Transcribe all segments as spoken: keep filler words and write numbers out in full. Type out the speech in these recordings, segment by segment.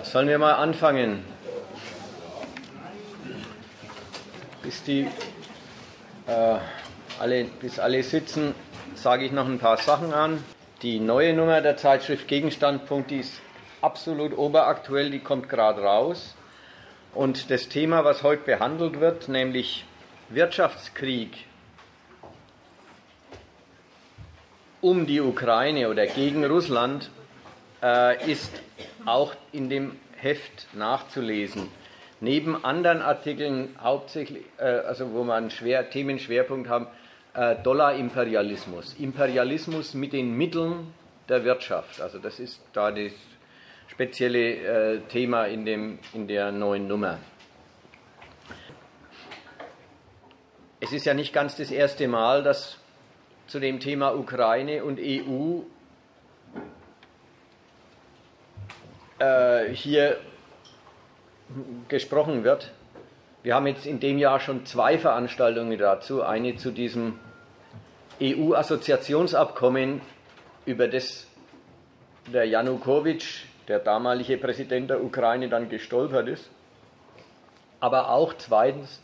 Sollen wir mal anfangen? Bis, die, äh, alle, bis alle sitzen, sage ich noch ein paar Sachen an. Die neue Nummer der Zeitschrift Gegenstandpunkt, die ist absolut oberaktuell, die kommt gerade raus. Und das Thema, was heute behandelt wird, nämlich Wirtschaftskrieg um die Ukraine oder gegen Russland, äh, ist auch in dem Heft nachzulesen. Neben anderen Artikeln hauptsächlich, äh, also wo man schwer, Themenschwerpunkt haben, äh, Dollarimperialismus. Imperialismus mit den Mitteln der Wirtschaft. Also das ist da das spezielle äh, Thema in, dem, in der neuen Nummer. Es ist ja nicht ganz das erste Mal, dass zu dem Thema Ukraine und E U äh, hier gesprochen wird. Wir haben jetzt in dem Jahr schon zwei Veranstaltungen dazu. Eine zu diesem E U-Assoziationsabkommen, über das der Janukowitsch, der damalige Präsident der Ukraine, dann gestolpert ist. Aber auch zweitens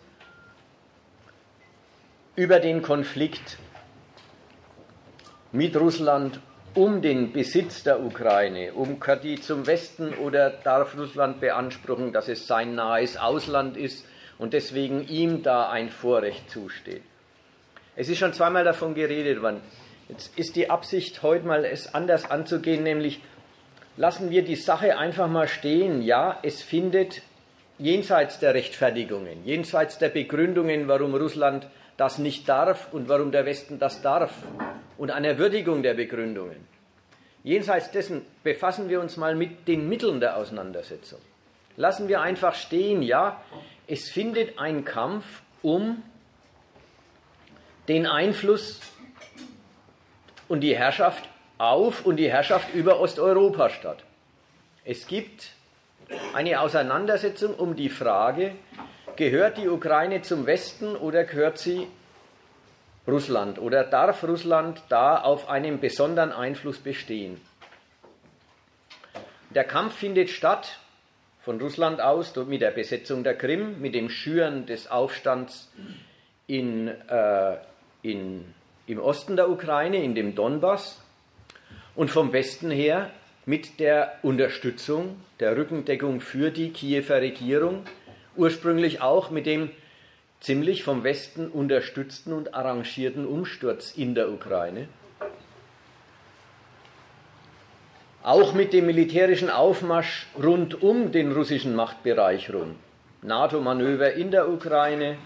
über den Konflikt mit Russland um den Besitz der Ukraine, um gehört die zum Westen oder darf Russland beanspruchen, dass es sein nahes Ausland ist und deswegen ihm da ein Vorrecht zusteht. Es ist schon zweimal davon geredet worden. Jetzt ist die Absicht, heute mal es anders anzugehen, nämlich lassen wir die Sache einfach mal stehen. Ja, es findet jenseits der Rechtfertigungen, jenseits der Begründungen, warum Russland das nicht darf und warum der Westen das darf und einer Würdigung der Begründungen. Jenseits dessen befassen wir uns mal mit den Mitteln der Auseinandersetzung. Lassen wir einfach stehen, ja, es findet ein Kampf um den Einfluss und die Herrschaft auf und die Herrschaft über Osteuropa statt. Es gibt eine Auseinandersetzung um die Frage, gehört die Ukraine zum Westen oder gehört sie Russland? Oder darf Russland da auf einem besonderen Einfluss bestehen? Der Kampf findet statt von Russland aus mit der Besetzung der Krim, mit dem Schüren des Aufstands in, äh, in, im Osten der Ukraine, in dem Donbass, und vom Westen her mit der Unterstützung, der Rückendeckung für die Kiewer Regierung, ursprünglich auch mit dem ziemlich vom Westen unterstützten und arrangierten Umsturz in der Ukraine. Auch mit dem militärischen Aufmarsch rund um den russischen Machtbereich rum. NATO-Manöver in der Ukraine,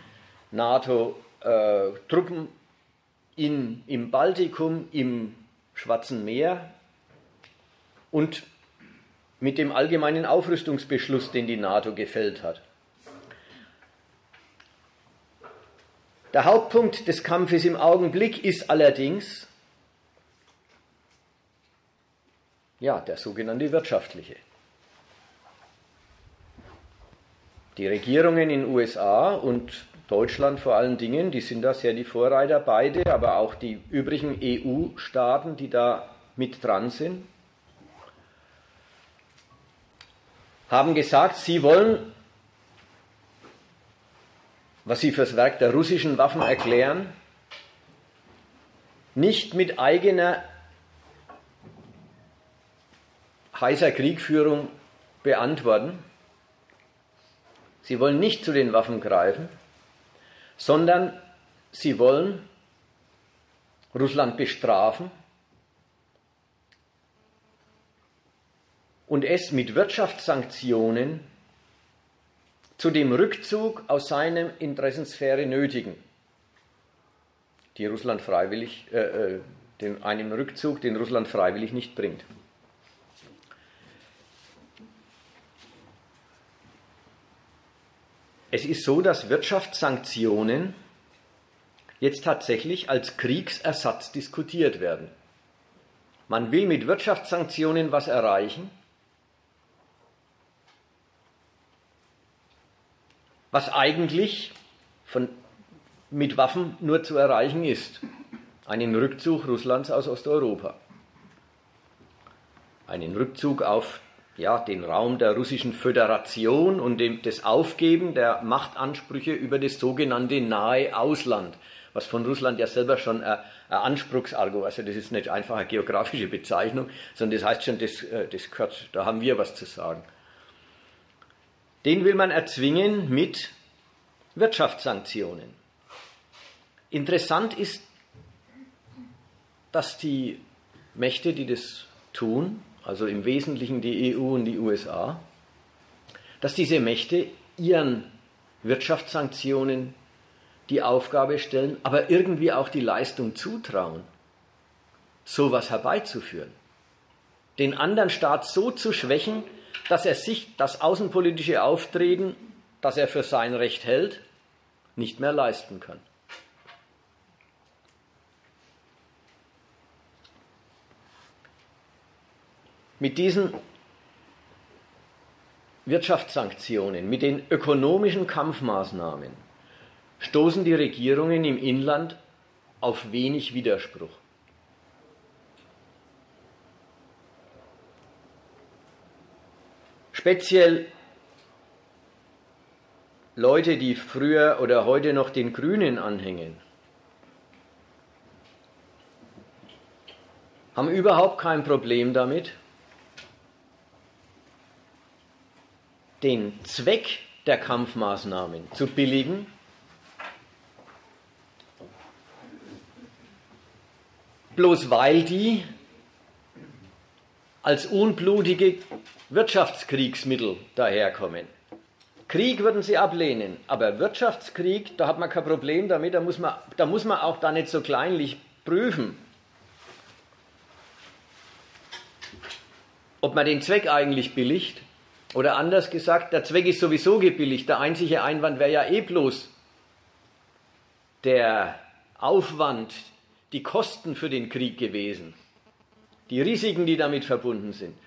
NATO-Truppen in, im Baltikum, im Schwarzen Meer und mit dem allgemeinen Aufrüstungsbeschluss, den die NATO gefällt hat. Der Hauptpunkt des Kampfes im Augenblick ist allerdings ja, der sogenannte wirtschaftliche. Die Regierungen in den U S A und Deutschland vor allen Dingen, die sind da sehr die Vorreiter, beide, aber auch die übrigen E U-Staaten, die da mit dran sind, haben gesagt, sie wollen, was sie fürs Werk der russischen Waffen erklären, nicht mit eigener heißer Kriegführung beantworten. Sie wollen nicht zu den Waffen greifen, sondern sie wollen Russland bestrafen und es mit Wirtschaftssanktionen zu dem Rückzug aus seiner Interessensphäre nötigen, die Russland freiwillig, äh, den, einen Rückzug, den Russland freiwillig nicht bringt. Es ist so, dass Wirtschaftssanktionen jetzt tatsächlich als Kriegsersatz diskutiert werden. Man will mit Wirtschaftssanktionen was erreichen, was eigentlich von, mit Waffen nur zu erreichen ist. Einen Rückzug Russlands aus Osteuropa. Einen Rückzug auf ja, den Raum der russischen Föderation und dem, das Aufgeben der Machtansprüche über das sogenannte nahe Ausland, was von Russland ja selber schon ein, ein Anspruchsargument, also das ist nicht einfach eine geografische Bezeichnung, sondern das heißt schon, das, das gehört, da haben wir was zu sagen. Den will man erzwingen mit Wirtschaftssanktionen. Interessant ist, dass die Mächte, die das tun, also im Wesentlichen die E U und die U S A, dass diese Mächte ihren Wirtschaftssanktionen die Aufgabe stellen, aber irgendwie auch die Leistung zutrauen, sowas herbeizuführen. Den anderen Staat so zu schwächen, dass er sich das außenpolitische Auftreten, das er für sein Recht hält, nicht mehr leisten kann. Mit diesen Wirtschaftssanktionen, mit den ökonomischen Kampfmaßnahmen stoßen die Regierungen im Inland auf wenig Widerspruch. Speziell Leute, die früher oder heute noch den Grünen anhängen, haben überhaupt kein Problem damit, den Zweck der Kampfmaßnahmen zu billigen, bloß weil die als unblutige Wirtschaftskriegsmittel daherkommen. Krieg würden sie ablehnen, aber Wirtschaftskrieg, da hat man kein Problem damit, da muss man, da muss man auch da nicht so kleinlich prüfen, ob man den Zweck eigentlich billigt. Oder anders gesagt, der Zweck ist sowieso gebilligt. Der einzige Einwand wäre ja eh bloß der Aufwand, die Kosten für den Krieg gewesen, die Risiken, die damit verbunden sind.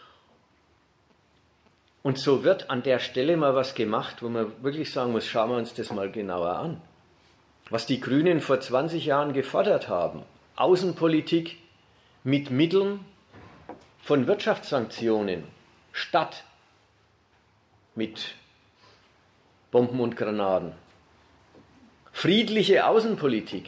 Und so wird an der Stelle mal was gemacht, wo man wirklich sagen muss, schauen wir uns das mal genauer an. Was die Grünen vor zwanzig Jahren gefordert haben, Außenpolitik mit Mitteln von Wirtschaftssanktionen statt mit Bomben und Granaten. Friedliche Außenpolitik.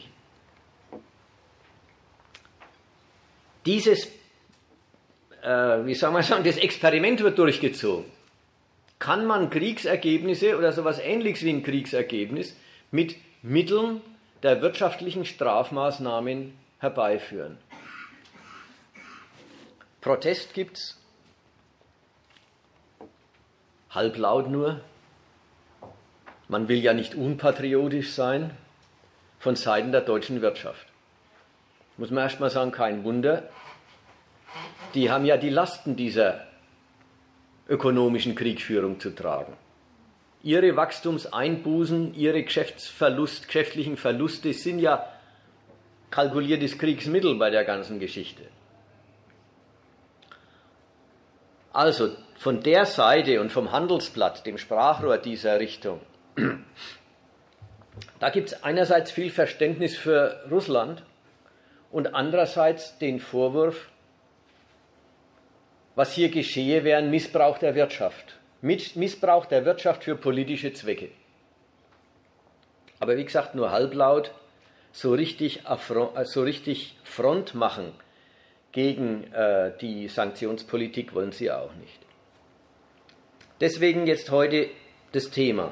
Dieses, äh, wie soll man sagen, das Experiment wird durchgezogen. Kann man Kriegsergebnisse oder sowas Ähnliches wie ein Kriegsergebnis mit Mitteln der wirtschaftlichen Strafmaßnahmen herbeiführen? Protest gibt's. Halblaut nur. Man will ja nicht unpatriotisch sein von Seiten der deutschen Wirtschaft. Muss man erst mal sagen, kein Wunder. Die haben ja die Lasten dieser ökonomischen Kriegführung zu tragen. Ihre Wachstumseinbußen, ihre Geschäftsverlust, geschäftlichen Verluste sind ja kalkuliertes Kriegsmittel bei der ganzen Geschichte. Also von der Seite und vom Handelsblatt, dem Sprachrohr dieser Richtung, da gibt es einerseits viel Verständnis für Russland und andererseits den Vorwurf, was hier geschehe, wäre ein Missbrauch der Wirtschaft. Missbrauch der Wirtschaft für politische Zwecke. Aber wie gesagt, nur halblaut, so richtig, so richtig Front machen gegen äh, die Sanktionspolitik wollen sie auch nicht. Deswegen jetzt heute das Thema.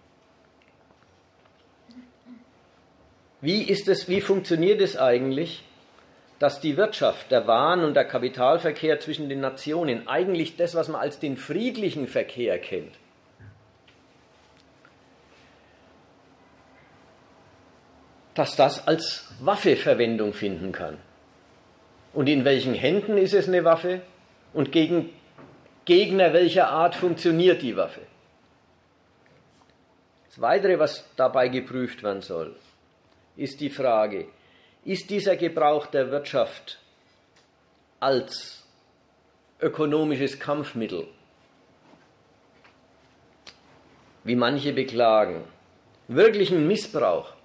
Wie ist es, wie funktioniert es eigentlich, dass die Wirtschaft, der Waren- und der Kapitalverkehr zwischen den Nationen, eigentlich das, was man als den friedlichen Verkehr kennt, dass das als Waffe Verwendung finden kann? Und in welchen Händen ist es eine Waffe? Und gegen Gegner welcher Art funktioniert die Waffe? Das Weitere, was dabei geprüft werden soll, ist die Frage, ist dieser Gebrauch der Wirtschaft als ökonomisches Kampfmittel, wie manche beklagen, wirklich ein Missbrauch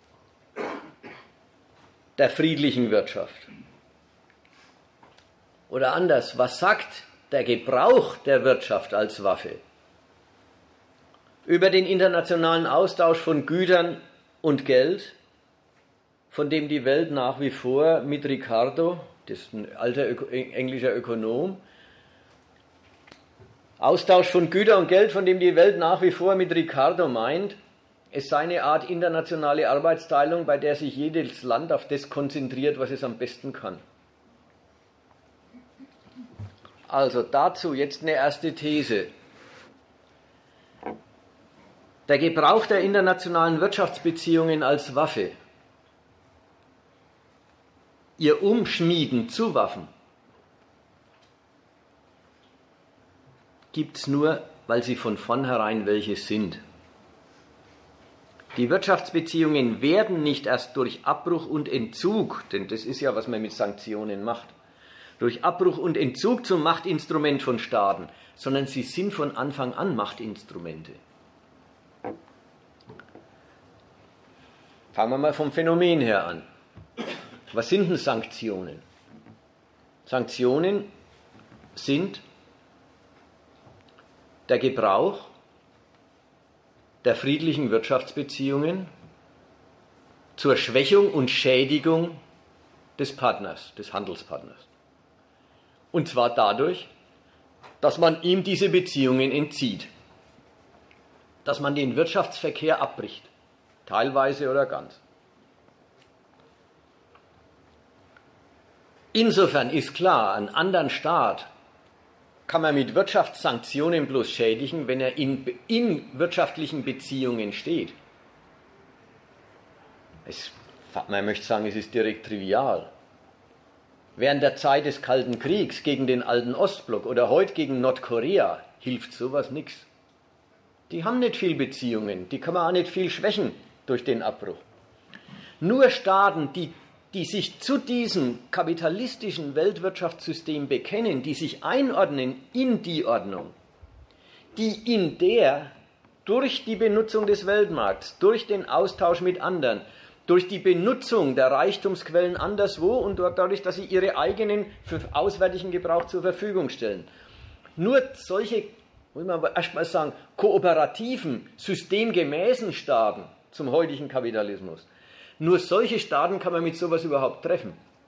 der friedlichen Wirtschaft? Oder anders, was sagt der Gebrauch der Wirtschaft als Waffe über den internationalen Austausch von Gütern und Geld, von dem die Welt nach wie vor mit Ricardo, das ist ein alter Öko- englischer Ökonom, Austausch von Gütern und Geld, von dem die Welt nach wie vor mit Ricardo meint, es sei eine Art internationale Arbeitsteilung, bei der sich jedes Land auf das konzentriert, was es am besten kann. Also dazu jetzt eine erste These. Der Gebrauch der internationalen Wirtschaftsbeziehungen als Waffe, ihr Umschmieden zu Waffen, gibt es nur, weil sie von vornherein welche sind. Die Wirtschaftsbeziehungen werden nicht erst durch Abbruch und Entzug, denn das ist ja, was man mit Sanktionen macht, durch Abbruch und Entzug zum Machtinstrument von Staaten, sondern sie sind von Anfang an Machtinstrumente. Fangen wir mal vom Phänomen her an. Was sind denn Sanktionen? Sanktionen sind der Gebrauch der friedlichen Wirtschaftsbeziehungen zur Schwächung und Schädigung des Partners, des Handelspartners. Und zwar dadurch, dass man ihm diese Beziehungen entzieht, dass man den Wirtschaftsverkehr abbricht, teilweise oder ganz. Insofern ist klar, einen anderen Staat kann man mit Wirtschaftssanktionen bloß schädigen, wenn er in, in wirtschaftlichen Beziehungen steht. Es, man möchte sagen, es ist direkt trivial. Während der Zeit des Kalten Kriegs gegen den alten Ostblock oder heute gegen Nordkorea hilft sowas nichts. Die haben nicht viel Beziehungen, die kann man auch nicht viel schwächen durch den Abbruch. Nur Staaten, die die sich zu diesem kapitalistischen Weltwirtschaftssystem bekennen, die sich einordnen in die Ordnung, die in der durch die Benutzung des Weltmarkts, durch den Austausch mit anderen, durch die Benutzung der Reichtumsquellen anderswo und dadurch, dass sie ihre eigenen für auswärtigen Gebrauch zur Verfügung stellen. Nur solche, muss man aber erstmal sagen, kooperativen, systemgemäßen Staaten zum heutigen Kapitalismus, nur solche Staaten kann man mit sowas überhaupt treffen.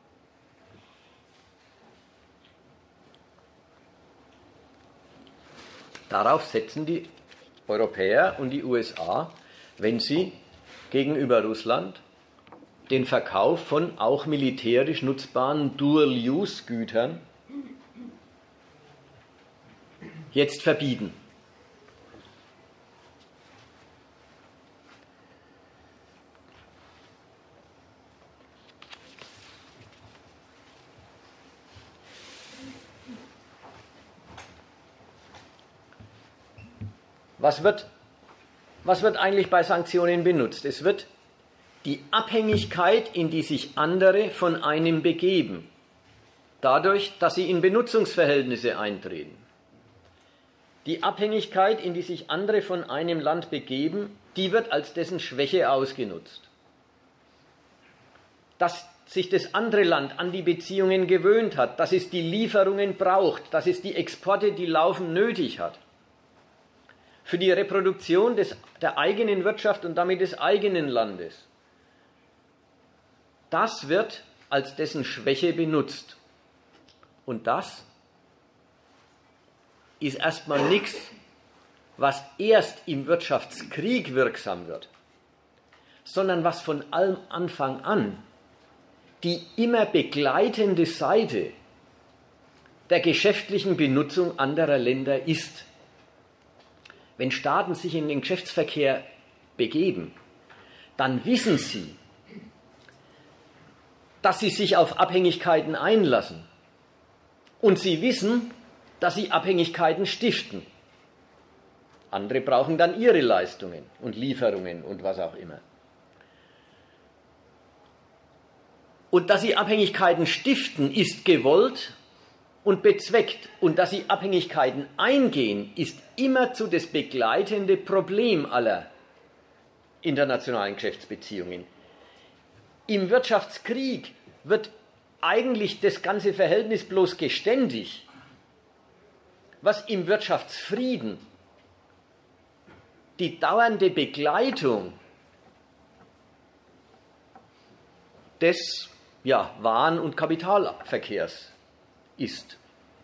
Darauf setzen die Europäer und die U S A, wenn sie gegenüber Russland den Verkauf von auch militärisch nutzbaren Dual-Use-Gütern jetzt verbieten. Was wird, was wird eigentlich bei Sanktionen benutzt? Es wird die Abhängigkeit, in die sich andere von einem begeben, dadurch, dass sie in Benutzungsverhältnisse eintreten. Die Abhängigkeit, in die sich andere von einem Land begeben, die wird als dessen Schwäche ausgenutzt. Dass sich das andere Land an die Beziehungen gewöhnt hat, dass es die Lieferungen braucht, dass es die Exporte, die laufen, nötig hat. Für die Reproduktion des, der eigenen Wirtschaft und damit des eigenen Landes. Das wird als dessen Schwäche benutzt. Und das ist erstmal nichts, was erst im Wirtschaftskrieg wirksam wird, sondern was von allem Anfang an die immer begleitende Seite der geschäftlichen Benutzung anderer Länder ist. Wenn Staaten sich in den Geschäftsverkehr begeben, dann wissen sie, dass sie sich auf Abhängigkeiten einlassen. Und sie wissen, dass sie Abhängigkeiten stiften. Andere brauchen dann ihre Leistungen und Lieferungen und was auch immer. Und dass sie Abhängigkeiten stiften, ist gewollt und bezweckt. Und dass sie Abhängigkeiten eingehen, ist immerzu das begleitende Problem aller internationalen Geschäftsbeziehungen. Im Wirtschaftskrieg wird eigentlich das ganze Verhältnis bloß geständig, was im Wirtschaftsfrieden die dauernde Begleitung des ja, Waren- und Kapitalverkehrs ist.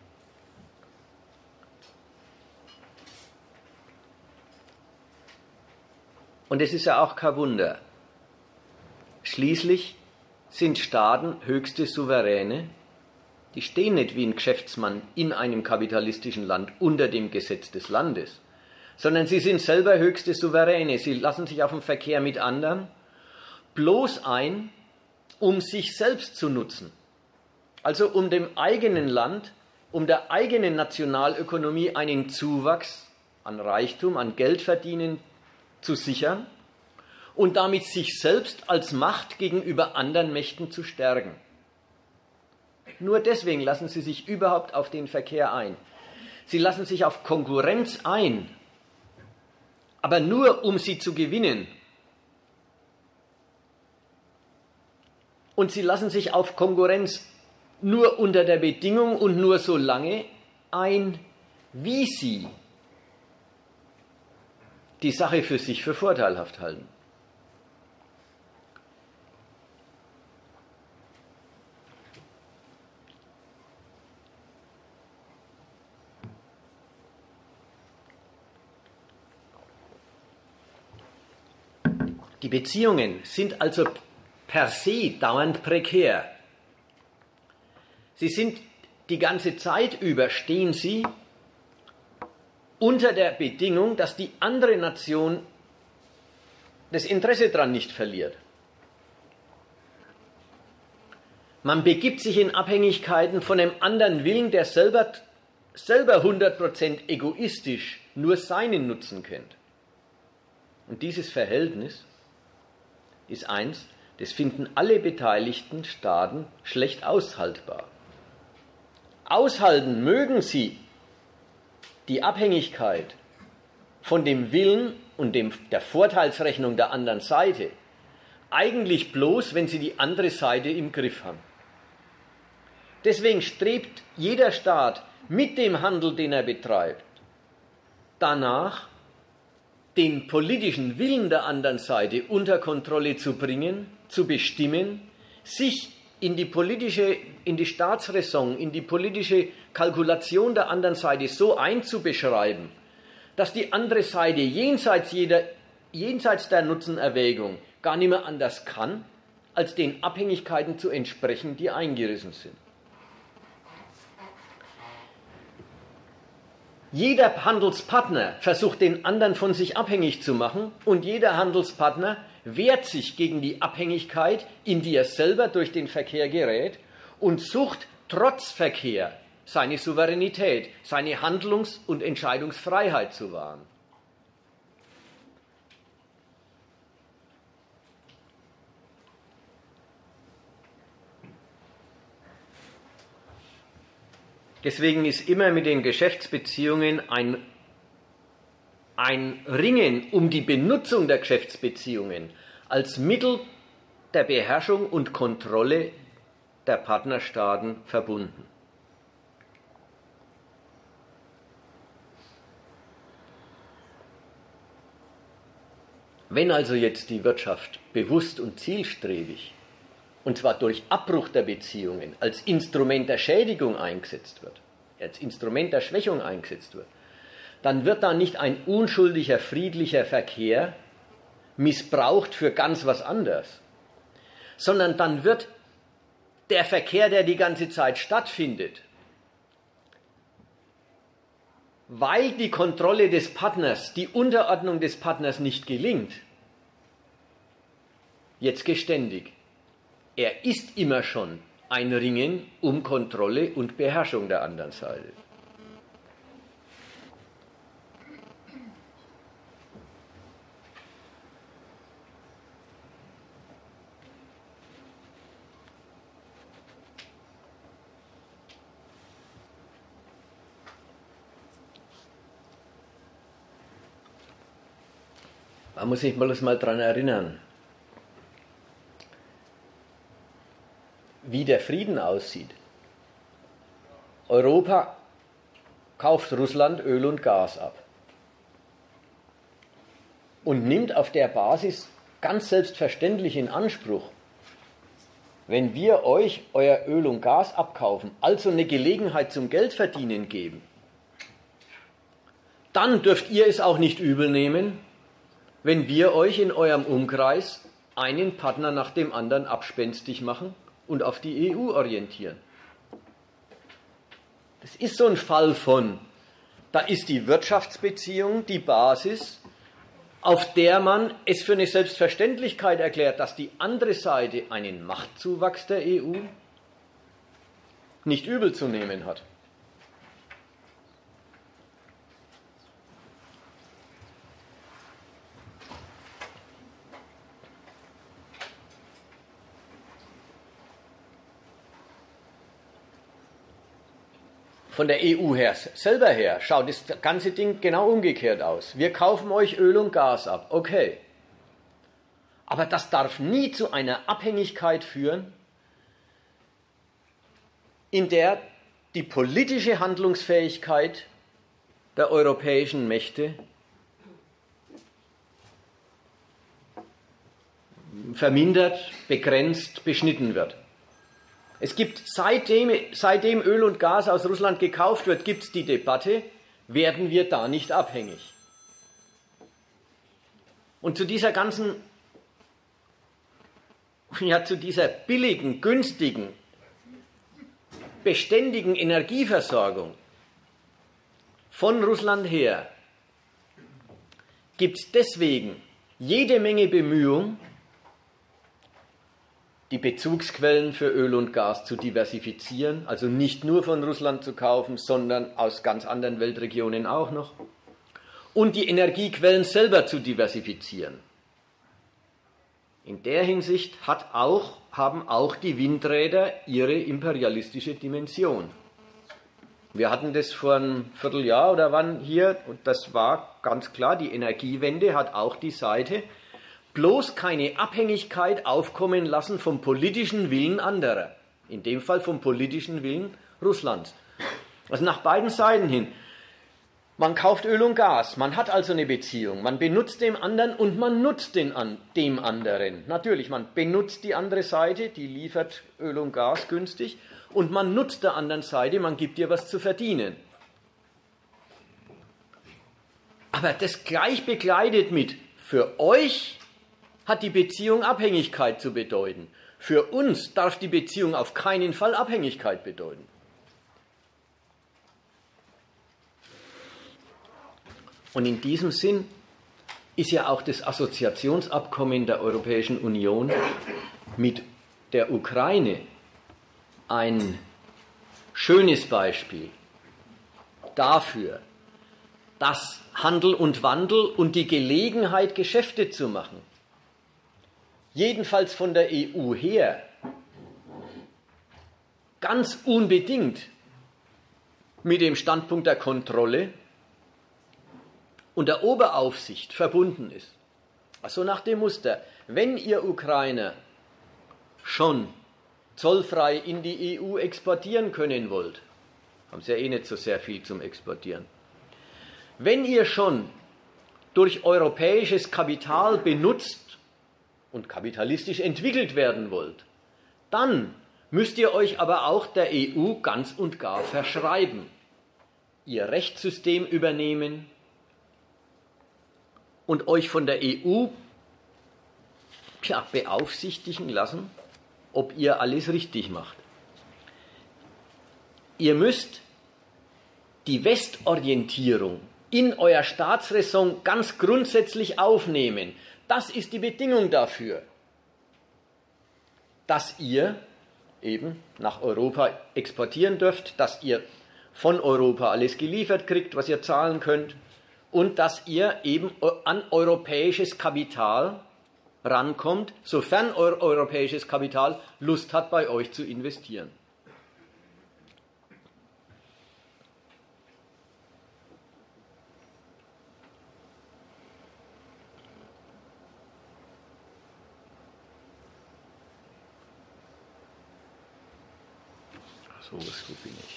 Und es ist ja auch kein Wunder. Schließlich sind Staaten höchste Souveräne, die stehen nicht wie ein Geschäftsmann in einem kapitalistischen Land unter dem Gesetz des Landes, sondern sie sind selber höchste Souveräne. Sie lassen sich auf den Verkehr mit anderen bloß ein, um sich selbst zu nutzen. Also um dem eigenen Land, um der eigenen Nationalökonomie einen Zuwachs an Reichtum, an Geldverdienen zu sichern und damit sich selbst als Macht gegenüber anderen Mächten zu stärken. Nur deswegen lassen sie sich überhaupt auf den Verkehr ein. Sie lassen sich auf Konkurrenz ein, aber nur um sie zu gewinnen. Und sie lassen sich auf Konkurrenz nur unter der Bedingung und nur so lange ein, wie sie die Sache für sich für vorteilhaft halten. Die Beziehungen sind also per se dauernd prekär. Sie sind die ganze Zeit über, stehen sie unter der Bedingung, dass die andere Nation das Interesse daran nicht verliert. Man begibt sich in Abhängigkeiten von einem anderen Willen, der selber, selber hundert Prozent egoistisch nur seinen Nutzen kennt. Und dieses Verhältnis ist eins, das finden alle beteiligten Staaten schlecht aushaltbar. Aushalten mögen sie die Abhängigkeit von dem Willen und dem, der Vorteilsrechnung der anderen Seite eigentlich bloß, wenn sie die andere Seite im Griff haben. Deswegen strebt jeder Staat mit dem Handel, den er betreibt, danach, den politischen Willen der anderen Seite unter Kontrolle zu bringen, zu bestimmen, sich in die politische, in die Staatsräson, in die politische Kalkulation der anderen Seite so einzubeschreiben, dass die andere Seite jenseits jeder, jenseits der Nutzenerwägung gar nicht mehr anders kann, als den Abhängigkeiten zu entsprechen, die eingerissen sind. Jeder Handelspartner versucht, den anderen von sich abhängig zu machen, und jeder Handelspartner wehrt sich gegen die Abhängigkeit, in die er selber durch den Verkehr gerät, und sucht trotz Verkehr seine Souveränität, seine Handlungs- und Entscheidungsfreiheit zu wahren. Deswegen ist immer mit den Geschäftsbeziehungen ein, ein Ringen um die Benutzung der Geschäftsbeziehungen als Mittel der Beherrschung und Kontrolle der Partnerstaaten verbunden. Wenn also jetzt die Wirtschaft bewusst und zielstrebig, und zwar durch Abbruch der Beziehungen, als Instrument der Schädigung eingesetzt wird, als Instrument der Schwächung eingesetzt wird, dann wird da nicht ein unschuldiger, friedlicher Verkehr missbraucht für ganz was anderes, sondern dann wird der Verkehr, der die ganze Zeit stattfindet, weil die Kontrolle des Partners, die Unterordnung des Partners nicht gelingt, jetzt geständig. Er ist immer schon ein Ringen um Kontrolle und Beherrschung der anderen Seite. Man muss sich bloß mal daran erinnern. wie der Frieden aussieht. Europa kauft Russland Öl und Gas ab und nimmt auf der Basis ganz selbstverständlich in Anspruch, wenn wir euch euer Öl und Gas abkaufen, also eine Gelegenheit zum Geldverdienen geben, dann dürft ihr es auch nicht übel nehmen, wenn wir euch in eurem Umkreis einen Partner nach dem anderen abspenstig machen und auf die E U orientieren. Das ist so ein Fall von, da ist die Wirtschaftsbeziehung die Basis, auf der man es für eine Selbstverständlichkeit erklärt, dass die andere Seite einen Machtzuwachs der E U nicht übel zu nehmen hat. Von der E U her, selber her, schaut das ganze Ding genau umgekehrt aus. Wir kaufen euch Öl und Gas ab, okay. Aber das darf nie zu einer Abhängigkeit führen, in der die politische Handlungsfähigkeit der europäischen Mächte vermindert, begrenzt, beschnitten wird. Es gibt, seitdem, seitdem Öl und Gas aus Russland gekauft wird, gibt es die Debatte, werden wir da nicht abhängig? Und zu dieser ganzen, ja, zu dieser billigen, günstigen, beständigen Energieversorgung von Russland her gibt es deswegen jede Menge Bemühungen, die Bezugsquellen für Öl und Gas zu diversifizieren, also nicht nur von Russland zu kaufen, sondern aus ganz anderen Weltregionen auch noch, und die Energiequellen selber zu diversifizieren. In der Hinsicht hat auch, haben auch die Windräder ihre imperialistische Dimension. Wir hatten das vor einem Vierteljahr oder wann hier, und das war ganz klar, die Energiewende hat auch die Seite, bloß keine Abhängigkeit aufkommen lassen vom politischen Willen anderer. In dem Fall vom politischen Willen Russlands. Also nach beiden Seiten hin. Man kauft Öl und Gas, man hat also eine Beziehung, man benutzt den anderen und man nutzt den an, dem anderen. Natürlich, man benutzt die andere Seite, die liefert Öl und Gas günstig, und man nutzt der anderen Seite, man gibt ihr was zu verdienen. Aber das gleich begleitet mit, für euch hat die Beziehung Abhängigkeit zu bedeuten. Für uns darf die Beziehung auf keinen Fall Abhängigkeit bedeuten. Und in diesem Sinn ist ja auch das Assoziationsabkommen der Europäischen Union mit der Ukraine ein schönes Beispiel dafür, dass Handel und Wandel und die Gelegenheit, Geschäfte zu machen, jedenfalls von der E U her, ganz unbedingt mit dem Standpunkt der Kontrolle und der Oberaufsicht verbunden ist. Also nach dem Muster, wenn ihr Ukrainer schon zollfrei in die E U exportieren können wollt, haben sie ja eh nicht so sehr viel zum Exportieren, wenn ihr schon durch europäisches Kapital benutzt und kapitalistisch entwickelt werden wollt, dann müsst ihr euch aber auch der E U ganz und gar verschreiben, ihr Rechtssystem übernehmen und euch von der E U ja, beaufsichtigen lassen, ob ihr alles richtig macht. Ihr müsst die Westorientierung in euer Staatsräson ganz grundsätzlich aufnehmen. Das ist die Bedingung dafür, dass ihr eben nach Europa exportieren dürft, dass ihr von Europa alles geliefert kriegt, was ihr zahlen könnt, und dass ihr eben an europäisches Kapital rankommt, sofern eu- europäisches Kapital Lust hat, bei euch zu investieren. So, wo bin ich?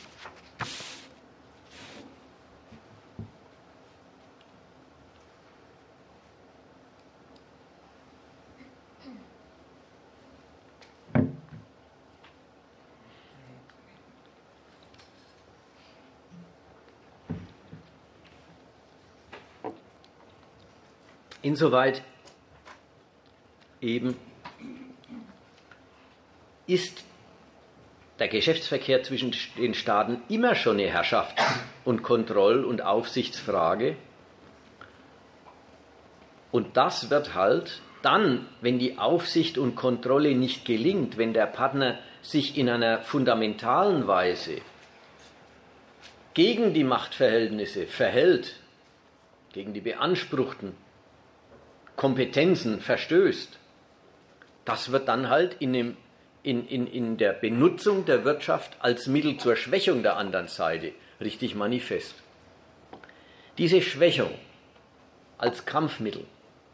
Insoweit eben ist der Geschäftsverkehr zwischen den Staaten immer schon eine Herrschafts- und Kontroll- und Aufsichtsfrage. Und das wird halt dann, wenn die Aufsicht und Kontrolle nicht gelingt, wenn der Partner sich in einer fundamentalen Weise gegen die Machtverhältnisse verhält, gegen die beanspruchten Kompetenzen verstößt, das wird dann halt in, dem, in, in, in der Benutzung der Wirtschaft als Mittel zur Schwächung der anderen Seite richtig manifest. Diese Schwächung als Kampfmittel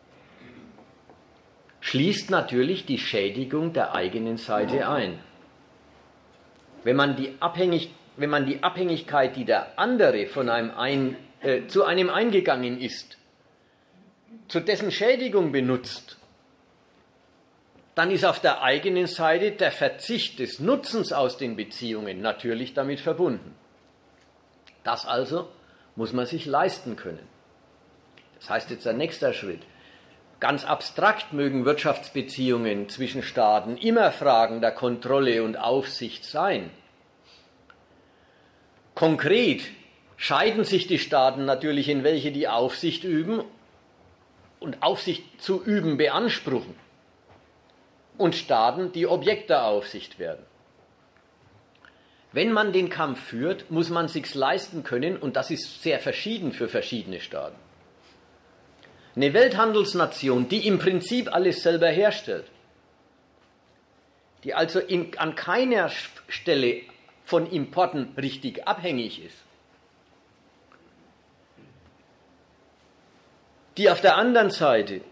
schließt natürlich die Schädigung der eigenen Seite ein. Wenn man die, Abhängig, wenn man die Abhängigkeit, die der andere von einem ein, äh, zu einem eingegangen ist, zu dessen Schädigung benutzt, dann ist auf der eigenen Seite der Verzicht des Nutzens aus den Beziehungen natürlich damit verbunden. Das also muss man sich leisten können. Das heißt jetzt der nächste Schritt. Ganz abstrakt mögen Wirtschaftsbeziehungen zwischen Staaten immer Fragen der Kontrolle und Aufsicht sein. Konkret scheiden sich die Staaten natürlich, in welche die Aufsicht üben und Aufsicht zu üben beanspruchen, und Staaten, die Objekt der Aufsicht werden. Wenn man den Kampf führt, muss man sich's leisten können, und das ist sehr verschieden für verschiedene Staaten. Eine Welthandelsnation, die im Prinzip alles selber herstellt, die also in, an keiner Stelle von Importen richtig abhängig ist, die auf der anderen Seite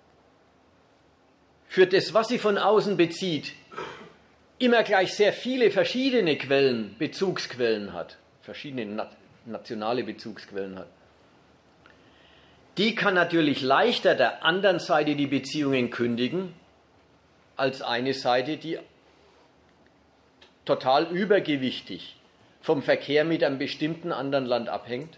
für das, was sie von außen bezieht, immer gleich sehr viele verschiedene Quellen, Bezugsquellen hat, verschiedene nationale Bezugsquellen hat, die kann natürlich leichter der anderen Seite die Beziehungen kündigen, als eine Seite, die total übergewichtig vom Verkehr mit einem bestimmten anderen Land abhängt,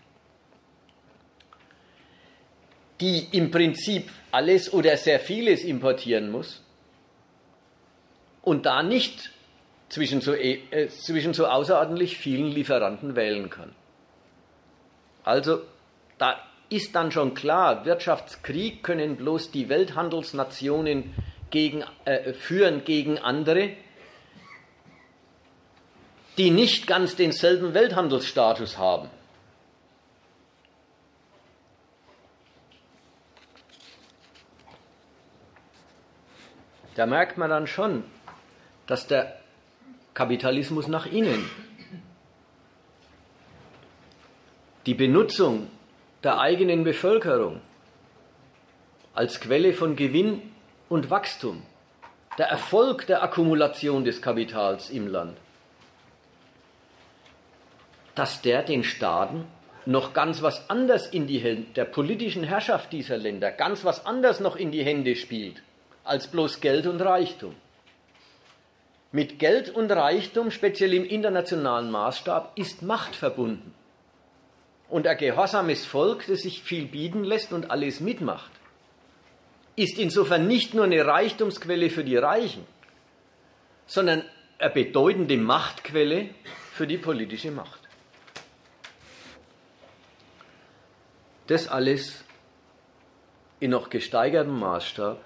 die im Prinzip alles oder sehr vieles importieren muss und da nicht zwischen so, äh, zwischen so außerordentlich vielen Lieferanten wählen kann. Also da ist dann schon klar, Wirtschaftskrieg können bloß die Welthandelsnationen gegen, äh, führen gegen andere, die nicht ganz denselben Welthandelsstatus haben. Da merkt man dann schon, dass der Kapitalismus nach innen die Benutzung der eigenen Bevölkerung als Quelle von Gewinn und Wachstum, der Erfolg der Akkumulation des Kapitals im Land, dass der den Staaten noch ganz was anderes in die Hände, der politischen Herrschaft dieser Länder, ganz was anderes noch in die Hände spielt, als bloß Geld und Reichtum. Mit Geld und Reichtum, speziell im internationalen Maßstab, ist Macht verbunden. Und ein gehorsames Volk, das sich viel bieten lässt und alles mitmacht, ist insofern nicht nur eine Reichtumsquelle für die Reichen, sondern eine bedeutende Machtquelle für die politische Macht. Das alles in noch gesteigertem Maßstab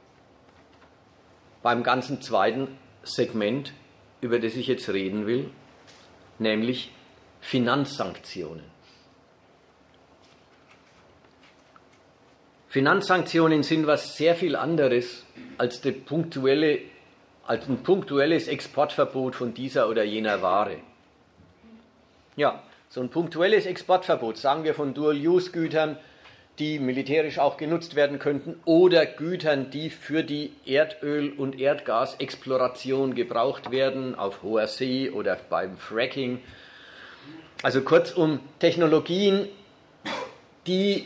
beim ganzen zweiten Segment, über das ich jetzt reden will, nämlich Finanzsanktionen. Finanzsanktionen sind was sehr viel anderes als, die punktuelle, als ein punktuelles Exportverbot von dieser oder jener Ware. Ja, so ein punktuelles Exportverbot, sagen wir von Dual-Use-Gütern, die militärisch auch genutzt werden könnten, oder Gütern, die für die Erdöl- und Erdgasexploration gebraucht werden, auf hoher See oder beim Fracking. Also kurzum Technologien, die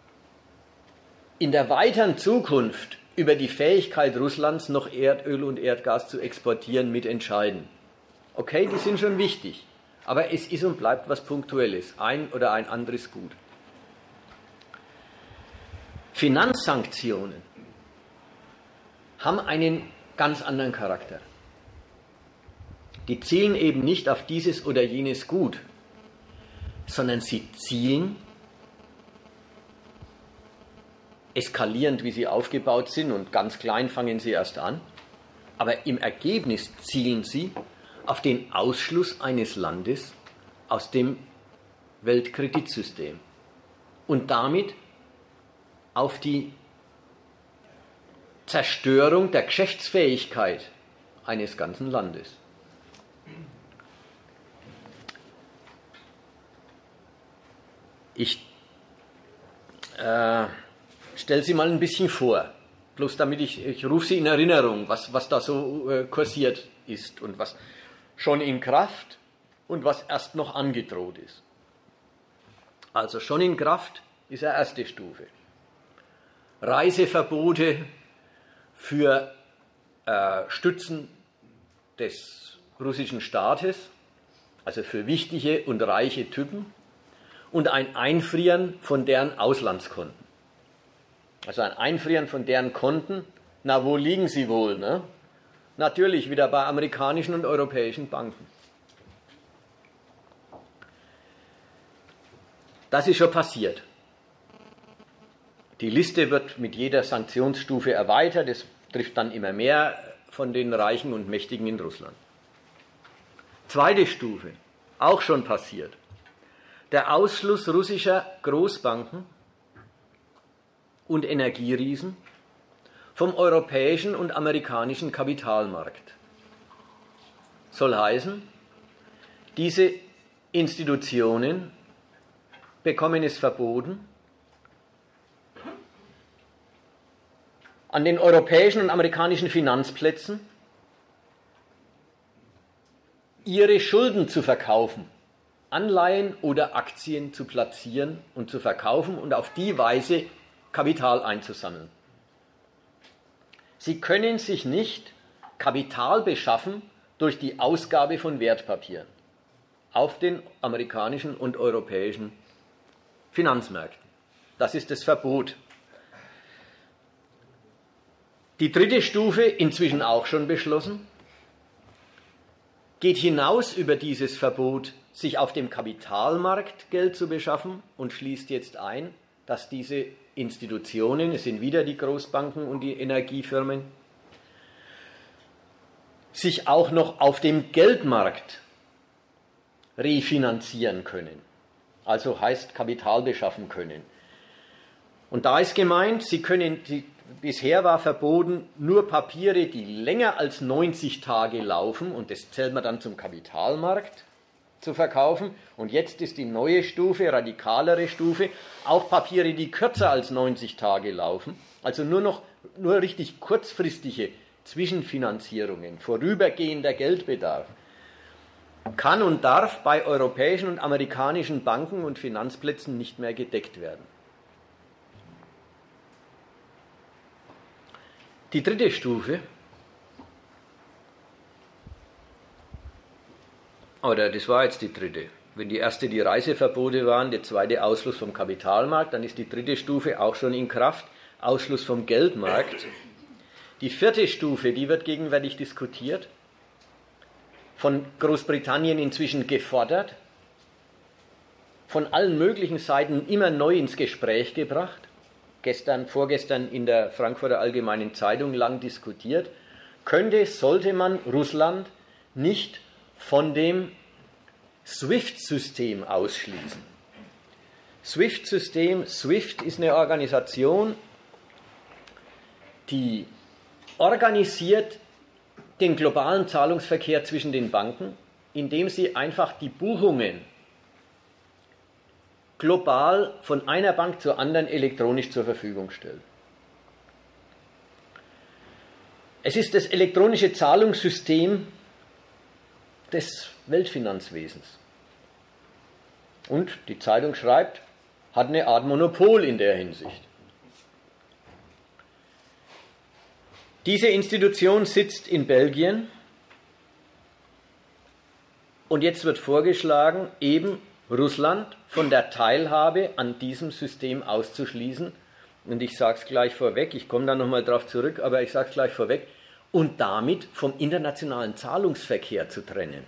in der weiteren Zukunft über die Fähigkeit Russlands, noch Erdöl und Erdgas zu exportieren, mitentscheiden. Okay, die sind schon wichtig, aber es ist und bleibt was Punktuelles, ein oder ein anderes Gut. Finanzsanktionen haben einen ganz anderen Charakter. Die zielen eben nicht auf dieses oder jenes Gut, sondern sie zielen, eskalierend wie sie aufgebaut sind, und ganz klein fangen sie erst an, aber im Ergebnis zielen sie auf den Ausschluss eines Landes aus dem Weltkreditsystem und damit auf die Zerstörung der Geschäftsfähigkeit eines ganzen Landes. Ich äh, stelle sie mal ein bisschen vor, bloß damit ich, ich rufe sie in Erinnerung, was, was da so äh, kursiert ist und was schon in Kraft und was erst noch angedroht ist. Also schon in Kraft ist eine erste Stufe. Reiseverbote für äh, Stützen des russischen Staates, also für wichtige und reiche Typen, und ein Einfrieren von deren Auslandskonten. Also ein Einfrieren von deren Konten, na, wo liegen sie wohl? Ne? Natürlich wieder bei amerikanischen und europäischen Banken. Das ist schon passiert. Die Liste wird mit jeder Sanktionsstufe erweitert, es trifft dann immer mehr von den Reichen und Mächtigen in Russland. Zweite Stufe, auch schon passiert. Der Ausschluss russischer Großbanken und Energieriesen vom europäischen und amerikanischen Kapitalmarkt. Soll heißen, diese Institutionen bekommen es verboten, an den europäischen und amerikanischen Finanzplätzen ihre Schulden zu verkaufen, Anleihen oder Aktien zu platzieren und zu verkaufen und auf die Weise Kapital einzusammeln. Sie können sich nicht Kapital beschaffen durch die Ausgabe von Wertpapieren auf den amerikanischen und europäischen Finanzmärkten. Das ist das Verbot. Die dritte Stufe, inzwischen auch schon beschlossen, geht hinaus über dieses Verbot, sich auf dem Kapitalmarkt Geld zu beschaffen, und schließt jetzt ein, dass diese Institutionen, es sind wieder die Großbanken und die Energiefirmen, sich auch noch auf dem Geldmarkt refinanzieren können. Also heißt Kapital beschaffen können. Und da ist gemeint, sie können, die, bisher war verboten, nur Papiere, die länger als neunzig Tage laufen, und das zählt man dann zum Kapitalmarkt, zu verkaufen. Und jetzt ist die neue Stufe, radikalere Stufe, auch Papiere, die kürzer als neunzig Tage laufen, also nur noch nur richtig kurzfristige Zwischenfinanzierungen, vorübergehender Geldbedarf, kann und darf bei europäischen und amerikanischen Banken und Finanzplätzen nicht mehr gedeckt werden. Die dritte Stufe, oder das war jetzt die dritte, wenn die erste die Reiseverbote waren, der zweite Ausschluss vom Kapitalmarkt, dann ist die dritte Stufe auch schon in Kraft, Ausschluss vom Geldmarkt. Die vierte Stufe, die wird gegenwärtig diskutiert, von Großbritannien inzwischen gefordert, von allen möglichen Seiten immer neu ins Gespräch gebracht, gestern, vorgestern in der Frankfurter Allgemeinen Zeitung lang diskutiert, könnte, sollte man Russland nicht von dem SWIFT-System ausschließen. SWIFT-System, SWIFT ist eine Organisation, die organisiert den globalen Zahlungsverkehr zwischen den Banken, indem sie einfach die Buchungen global von einer Bank zur anderen elektronisch zur Verfügung stellt. Es ist das elektronische Zahlungssystem des Weltfinanzwesens. Und die Zeitung schreibt, hat eine Art Monopol in der Hinsicht. Diese Institution sitzt in Belgien und jetzt wird vorgeschlagen, eben Russland von der Teilhabe an diesem System auszuschließen. Und ich sage es gleich vorweg, ich komme da nochmal drauf zurück, aber ich sage es gleich vorweg, und damit vom internationalen Zahlungsverkehr zu trennen.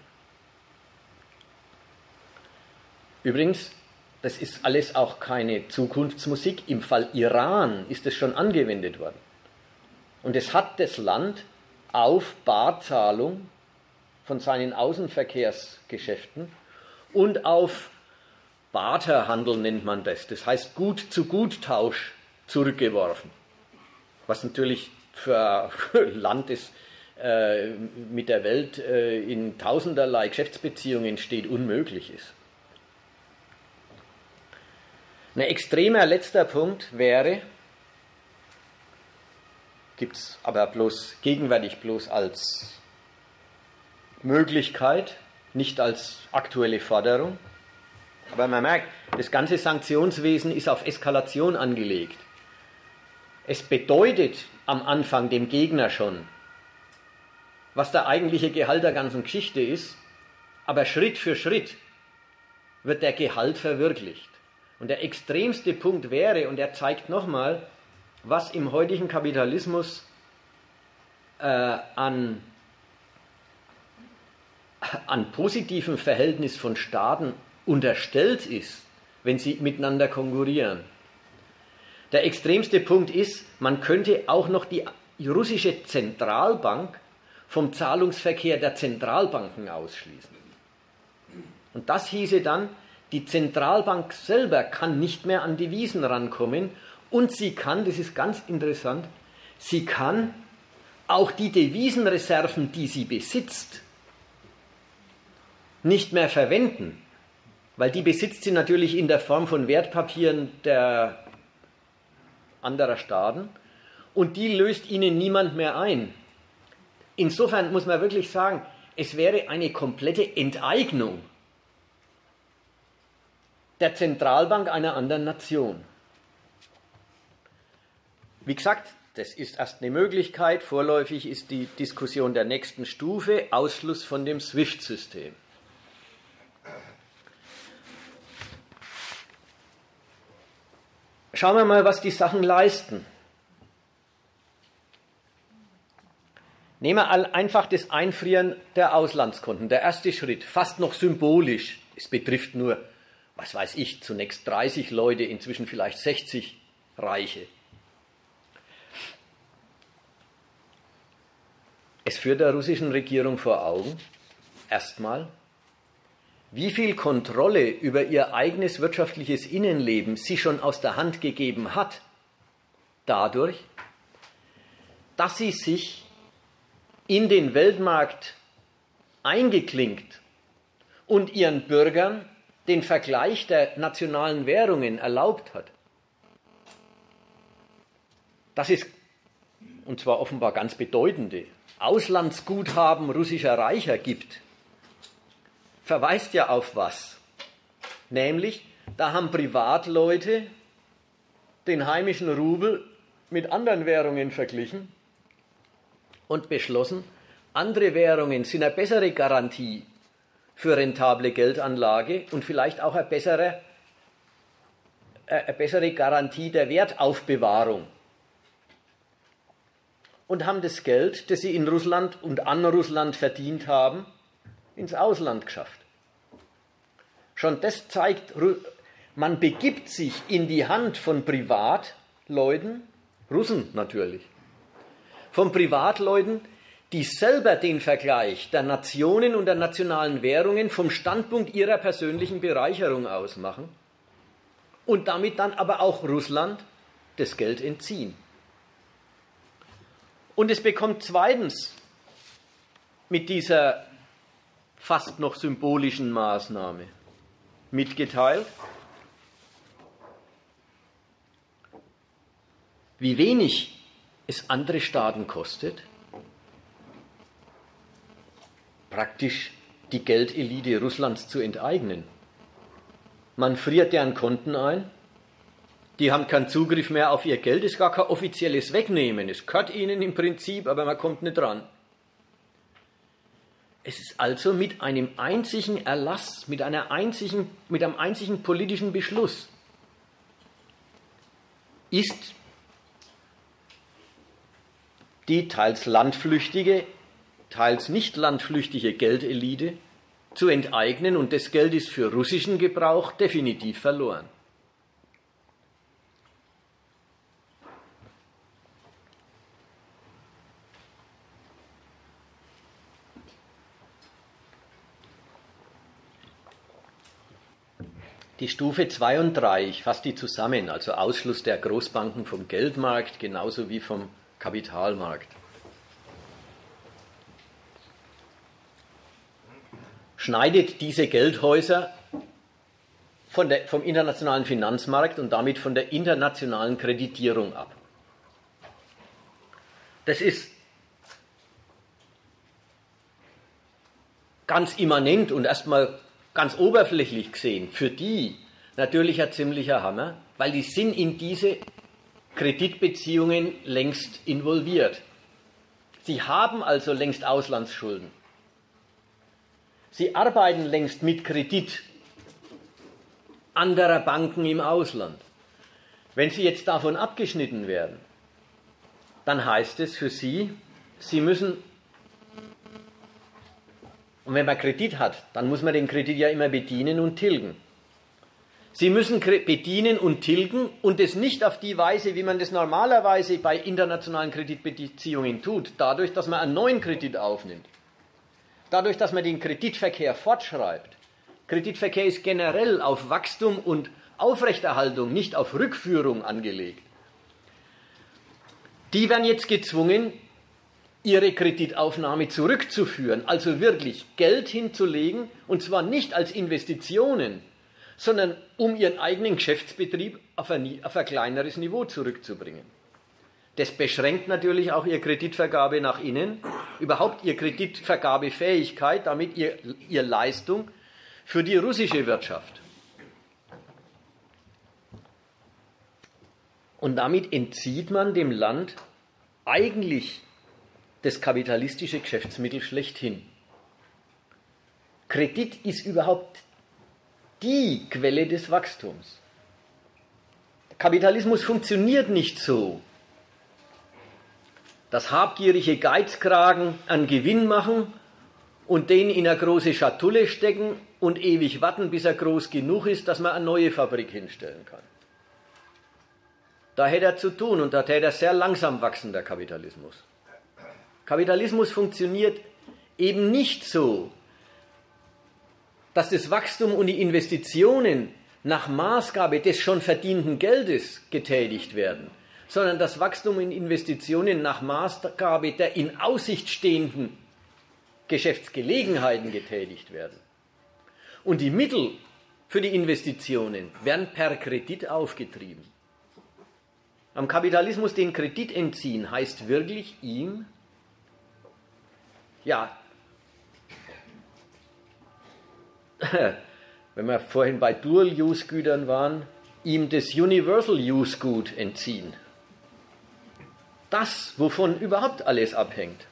Übrigens, das ist alles auch keine Zukunftsmusik. Im Fall Iran ist es schon angewendet worden. Und es hat das Land auf Barzahlung von seinen Außenverkehrsgeschäften und auf Barterhandel nennt man das. Das heißt Gut-zu-Gut-Tausch zurückgeworfen. Was natürlich für ein Land, das äh, mit der Welt äh, in tausenderlei Geschäftsbeziehungen steht, unmöglich ist. Ein extremer letzter Punkt wäre, gibt es aber bloß gegenwärtig bloß als Möglichkeit, nicht als aktuelle Forderung. Aber man merkt, das ganze Sanktionswesen ist auf Eskalation angelegt. Es bedeutet am Anfang dem Gegner schon, was der eigentliche Gehalt der ganzen Geschichte ist, aber Schritt für Schritt wird der Gehalt verwirklicht. Und der extremste Punkt wäre, und er zeigt nochmal, was im heutigen Kapitalismus äh, an, an positivem Verhältnis von Staaten unterstellt ist, wenn sie miteinander konkurrieren. Der extremste Punkt ist, man könnte auch noch die russische Zentralbank vom Zahlungsverkehr der Zentralbanken ausschließen. Und das hieße dann, die Zentralbank selber kann nicht mehr an Devisen rankommen und sie kann, das ist ganz interessant, sie kann auch die Devisenreserven, die sie besitzt, nicht mehr verwenden, weil die besitzt sie natürlich in der Form von Wertpapieren der anderer Staaten und die löst ihnen niemand mehr ein. Insofern muss man wirklich sagen, es wäre eine komplette Enteignung der Zentralbank einer anderen Nation. Wie gesagt, das ist erst eine Möglichkeit. Vorläufig ist die Diskussion der nächsten Stufe Ausschluss von dem SWIFT-System. Schauen wir mal, was die Sachen leisten. Nehmen wir einfach das Einfrieren der Auslandskonten. Der erste Schritt, fast noch symbolisch. Es betrifft nur, was weiß ich, zunächst dreißig Leute, inzwischen vielleicht sechzig Reiche. Es führt der russischen Regierung vor Augen, erstmal, wie viel Kontrolle über ihr eigenes wirtschaftliches Innenleben sie schon aus der Hand gegeben hat, dadurch, dass sie sich in den Weltmarkt eingeklinkt und ihren Bürgern den Vergleich der nationalen Währungen erlaubt hat. Das ist, und zwar offenbar ganz bedeutende, Auslandsguthaben russischer Reicher gibt, verweist ja auf was? Nämlich, da haben Privatleute den heimischen Rubel mit anderen Währungen verglichen und beschlossen, andere Währungen sind eine bessere Garantie für rentable Geldanlage und vielleicht auch eine bessere, eine bessere Garantie der Wertaufbewahrung. Und haben das Geld, das sie in Russland und an Russland verdient haben, ins Ausland geschafft. Schon das zeigt, man begibt sich in die Hand von Privatleuten, Russen natürlich, von Privatleuten, die selber den Vergleich der Nationen und der nationalen Währungen vom Standpunkt ihrer persönlichen Bereicherung aus machen und damit dann aber auch Russland das Geld entziehen. Und es bekommt zweitens mit dieser fast noch symbolischen Maßnahme mitgeteilt, wie wenig es andere Staaten kostet, praktisch die Geldelite Russlands zu enteignen. Man friert deren Konten ein, die haben keinen Zugriff mehr auf ihr Geld, es ist gar kein offizielles Wegnehmen, es gehört ihnen im Prinzip, aber man kommt nicht dran. Es ist also mit einem einzigen Erlass, mit, einer einzigen, mit einem einzigen politischen Beschluss, ist die teils landflüchtige, teils nicht landflüchtige Geldelite zu enteignen, und das Geld ist für russischen Gebrauch definitiv verloren. Die Stufe zwei und drei, ich fasse die zusammen, also Ausschluss der Großbanken vom Geldmarkt genauso wie vom Kapitalmarkt. Schneidet diese Geldhäuser von der, vom internationalen Finanzmarkt und damit von der internationalen Kreditierung ab. Das ist ganz immanent und erstmal ganz oberflächlich gesehen für die natürlich ein ziemlicher Hammer, weil die sind in diese Kreditbeziehungen längst involviert. Sie haben also längst Auslandsschulden. Sie arbeiten längst mit Kredit anderer Banken im Ausland. Wenn sie jetzt davon abgeschnitten werden, dann heißt es für sie, sie müssen, und wenn man Kredit hat, dann muss man den Kredit ja immer bedienen und tilgen. Sie müssen bedienen und tilgen und es nicht auf die Weise, wie man das normalerweise bei internationalen Kreditbeziehungen tut, dadurch, dass man einen neuen Kredit aufnimmt. Dadurch, dass man den Kreditverkehr fortschreibt. Kreditverkehr ist generell auf Wachstum und Aufrechterhaltung, nicht auf Rückführung angelegt. Die werden jetzt gezwungen, ihre Kreditaufnahme zurückzuführen, also wirklich Geld hinzulegen, und zwar nicht als Investitionen, sondern um ihren eigenen Geschäftsbetrieb auf ein, auf ein kleineres Niveau zurückzubringen. Das beschränkt natürlich auch ihre Kreditvergabe nach innen, überhaupt ihre Kreditvergabefähigkeit, damit ihr, ihre Leistung für die russische Wirtschaft. Und damit entzieht man dem Land eigentlich das kapitalistische Geschäftsmittel schlechthin. Kredit ist überhaupt die Quelle des Wachstums. Kapitalismus funktioniert nicht so, dass habgierige Geizkragen einen Gewinn machen und den in eine große Schatulle stecken und ewig warten, bis er groß genug ist, dass man eine neue Fabrik hinstellen kann. Da hätte er zu tun, und da hätte er sehr langsam wachsen, der Kapitalismus. Kapitalismus funktioniert eben nicht so, dass das Wachstum und die Investitionen nach Maßgabe des schon verdienten Geldes getätigt werden, sondern das Wachstum und Investitionen nach Maßgabe der in Aussicht stehenden Geschäftsgelegenheiten getätigt werden. Und die Mittel für die Investitionen werden per Kredit aufgetrieben. Am Kapitalismus den Kredit entziehen heißt wirklich ihm, ja, wenn wir vorhin bei Dual-Use-Gütern waren, ihm das Universal-Use-Gut entziehen. Das, wovon überhaupt alles abhängt.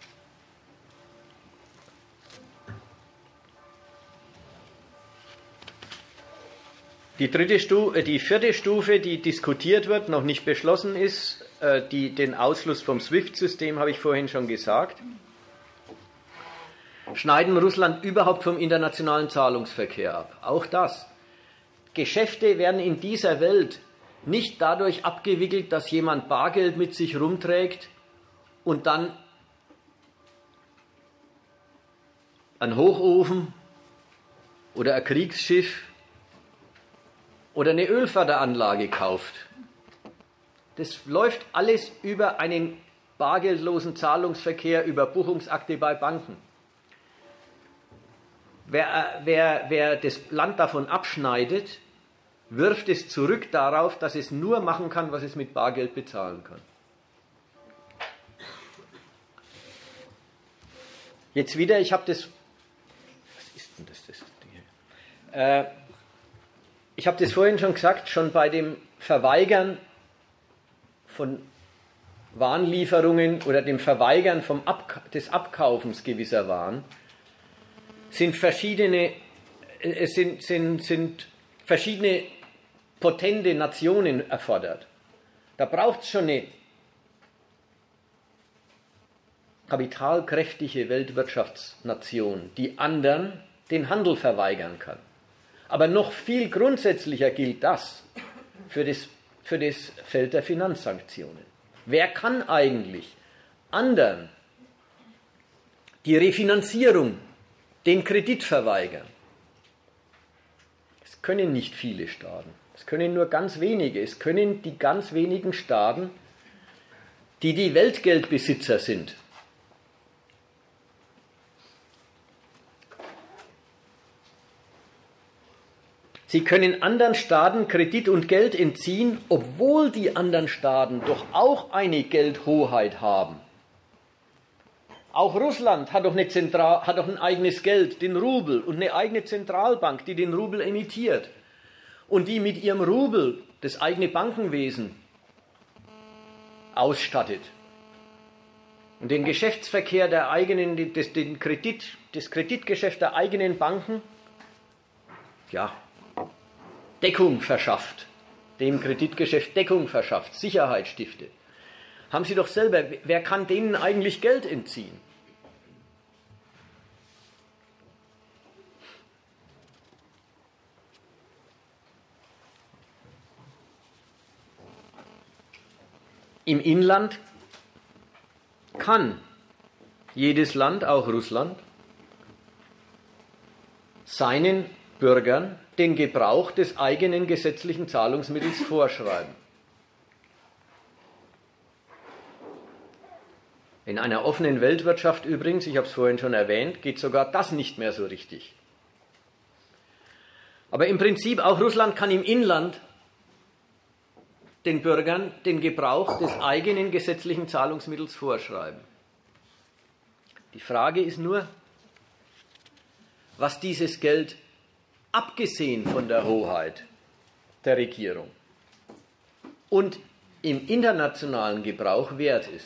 Die, dritte Stufe, die vierte Stufe, die diskutiert wird, noch nicht beschlossen ist, die, den Ausschluss vom SWIFT-System, habe ich vorhin schon gesagt, schneiden Russland überhaupt vom internationalen Zahlungsverkehr ab. Auch das. Geschäfte werden in dieser Welt nicht dadurch abgewickelt, dass jemand Bargeld mit sich rumträgt und dann einen Hochofen oder ein Kriegsschiff oder eine Ölförderanlage kauft. Das läuft alles über einen bargeldlosen Zahlungsverkehr, über Buchungsakte bei Banken. Wer, wer, wer das Land davon abschneidet, wirft es zurück darauf, dass es nur machen kann, was es mit Bargeld bezahlen kann. Jetzt wieder, ich habe das, was ist denn das, das äh, ich habe das vorhin schon gesagt, schon bei dem Verweigern von Warenlieferungen oder dem Verweigern vom Abka- des Abkaufens gewisser Waren sind verschiedene, äh, sind, sind, sind verschiedene potente Nationen erfordert. Da braucht es schon eine kapitalkräftige Weltwirtschaftsnation, die anderen den Handel verweigern kann. Aber noch viel grundsätzlicher gilt das für das, für das Feld der Finanzsanktionen. Wer kann eigentlich anderen die Refinanzierung, den Kredit verweigern? Es können nicht viele Staaten, es können nur ganz wenige, es können die ganz wenigen Staaten, die die Weltgeldbesitzer sind. Sie können anderen Staaten Kredit und Geld entziehen, obwohl die anderen Staaten doch auch eine Geldhoheit haben. Auch Russland hat doch, eine Zentral, hat doch ein eigenes Geld, den Rubel, und eine eigene Zentralbank, die den Rubel emittiert und die mit ihrem Rubel das eigene Bankenwesen ausstattet und den Geschäftsverkehr der eigenen, das, den Kredit, das Kreditgeschäft der eigenen Banken, ja, Deckung verschafft, dem Kreditgeschäft Deckung verschafft, Sicherheit stiftet. Haben Sie doch selber, wer kann denen eigentlich Geld entziehen? Im Inland kann jedes Land, auch Russland, seinen Bürgern den Gebrauch des eigenen gesetzlichen Zahlungsmittels vorschreiben. In einer offenen Weltwirtschaft übrigens, ich habe es vorhin schon erwähnt, geht sogar das nicht mehr so richtig. Aber im Prinzip auch Russland kann im Inland den Bürgern den Gebrauch des eigenen gesetzlichen Zahlungsmittels vorschreiben. Die Frage ist nur, was dieses Geld abgesehen von der Hoheit der Regierung und im internationalen Gebrauch wert ist.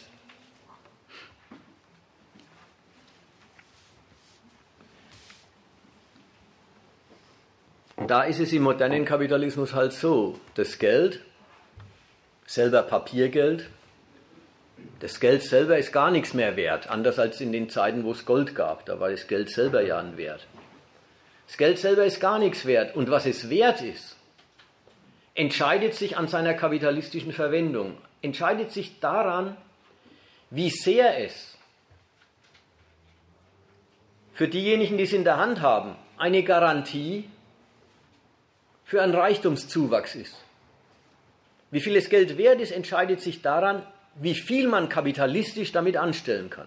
Da ist es im modernen Kapitalismus halt so, das Geld, selber Papiergeld, das Geld selber ist gar nichts mehr wert, anders als in den Zeiten, wo es Gold gab, da war das Geld selber ja ein Wert. Das Geld selber ist gar nichts wert. Und was es wert ist, entscheidet sich an seiner kapitalistischen Verwendung, entscheidet sich daran, wie sehr es für diejenigen, die es in der Hand haben, eine Garantie für einen Reichtumszuwachs ist. Wie viel das Geld wert ist, entscheidet sich daran, wie viel man kapitalistisch damit anstellen kann.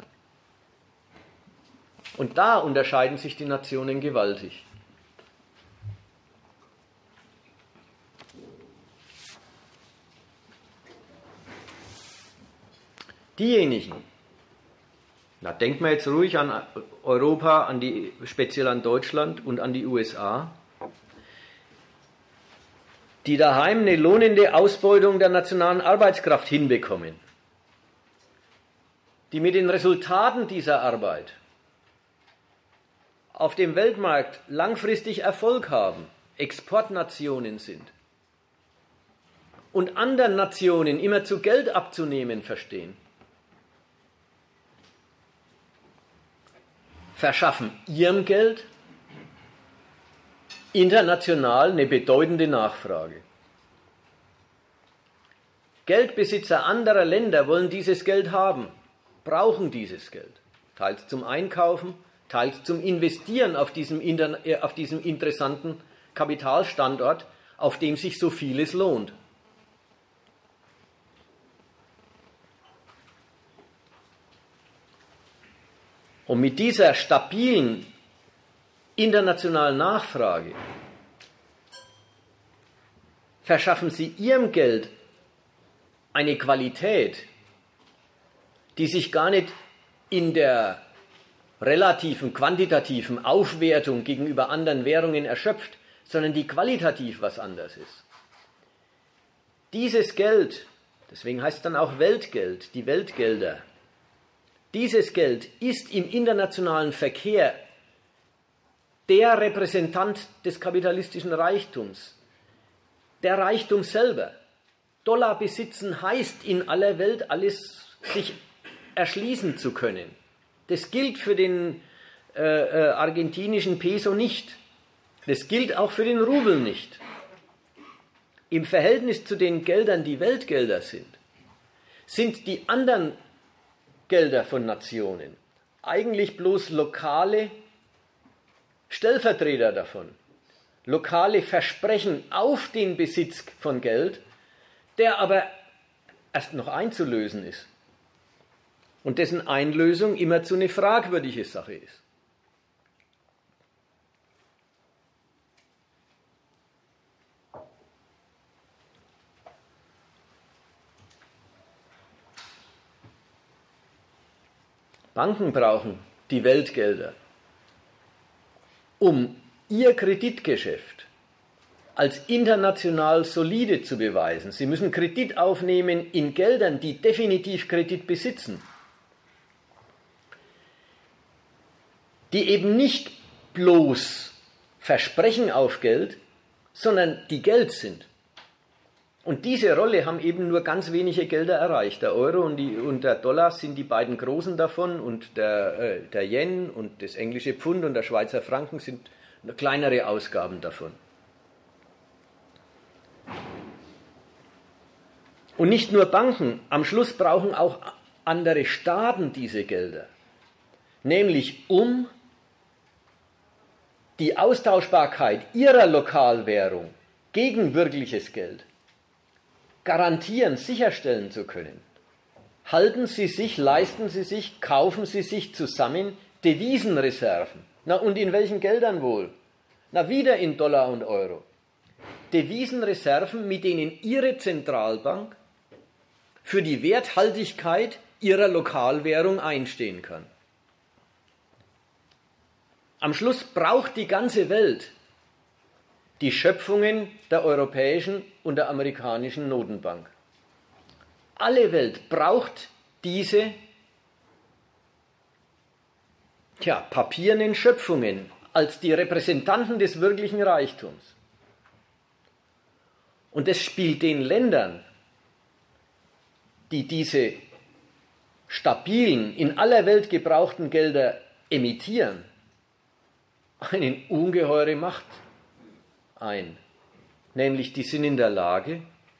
Und da unterscheiden sich die Nationen gewaltig. Diejenigen, da denkt man jetzt ruhig an Europa, an die, speziell an Deutschland und an die U S A, die daheim eine lohnende Ausbeutung der nationalen Arbeitskraft hinbekommen, die mit den Resultaten dieser Arbeit auf dem Weltmarkt langfristig Erfolg haben, Exportnationen sind und anderen Nationen immer zu Geld abzunehmen verstehen, verschaffen ihrem Geld international eine bedeutende Nachfrage. Geldbesitzer anderer Länder wollen dieses Geld haben, brauchen dieses Geld, teils zum Einkaufen, teils zum Investieren auf diesem, auf diesem interessanten Kapitalstandort, auf dem sich so vieles lohnt. Und mit dieser stabilen internationalen Nachfrage verschaffen sie ihrem Geld eine Qualität, die sich gar nicht in der relativen, quantitativen Aufwertung gegenüber anderen Währungen erschöpft, sondern die qualitativ was anderes ist. Dieses Geld, deswegen heißt es dann auch Weltgeld, die Weltgelder, dieses Geld ist im internationalen Verkehr der Repräsentant des kapitalistischen Reichtums, der Reichtum selber. Dollar besitzen heißt in aller Welt alles sich erschließen zu können. Das gilt für den äh, äh, argentinischen Peso nicht. Das gilt auch für den Rubel nicht. Im Verhältnis zu den Geldern, die Weltgelder sind, sind die anderen Gelder von Nationen eigentlich bloß lokale Stellvertreter davon. Lokale Versprechen auf den Besitz von Geld, der aber erst noch einzulösen ist. Und dessen Einlösung immerzu eine fragwürdige Sache ist. Banken brauchen die Weltgelder, um ihr Kreditgeschäft als international solide zu beweisen. Sie müssen Kredit aufnehmen in Geldern, die definitiv Kredit besitzen, die eben nicht bloß Versprechen auf Geld, sondern die Geld sind. Und diese Rolle haben eben nur ganz wenige Gelder erreicht. Der Euro und, die, und der Dollar sind die beiden großen davon und der, äh, der Yen und das englische Pfund und der Schweizer Franken sind kleinere Ausgaben davon. Und nicht nur Banken, am Schluss brauchen auch andere Staaten diese Gelder. Nämlich um die Austauschbarkeit ihrer Lokalwährung gegen wirkliches Geld garantieren, sicherstellen zu können. Halten Sie sich, leisten Sie sich, kaufen Sie sich zusammen Devisenreserven. Na, und in welchen Geldern wohl? Na, wieder in Dollar und Euro. Devisenreserven, mit denen Ihre Zentralbank für die Werthaltigkeit Ihrer Lokalwährung einstehen kann. Am Schluss braucht die ganze Welt die Schöpfungen der europäischen und der amerikanischen Notenbank. Alle Welt braucht diese tja, papiernen Schöpfungen als die Repräsentanten des wirklichen Reichtums. Und es spielt den Ländern, die diese stabilen, in aller Welt gebrauchten Gelder emittieren, eine ungeheure Macht ein. Nämlich, die sind in der Lage,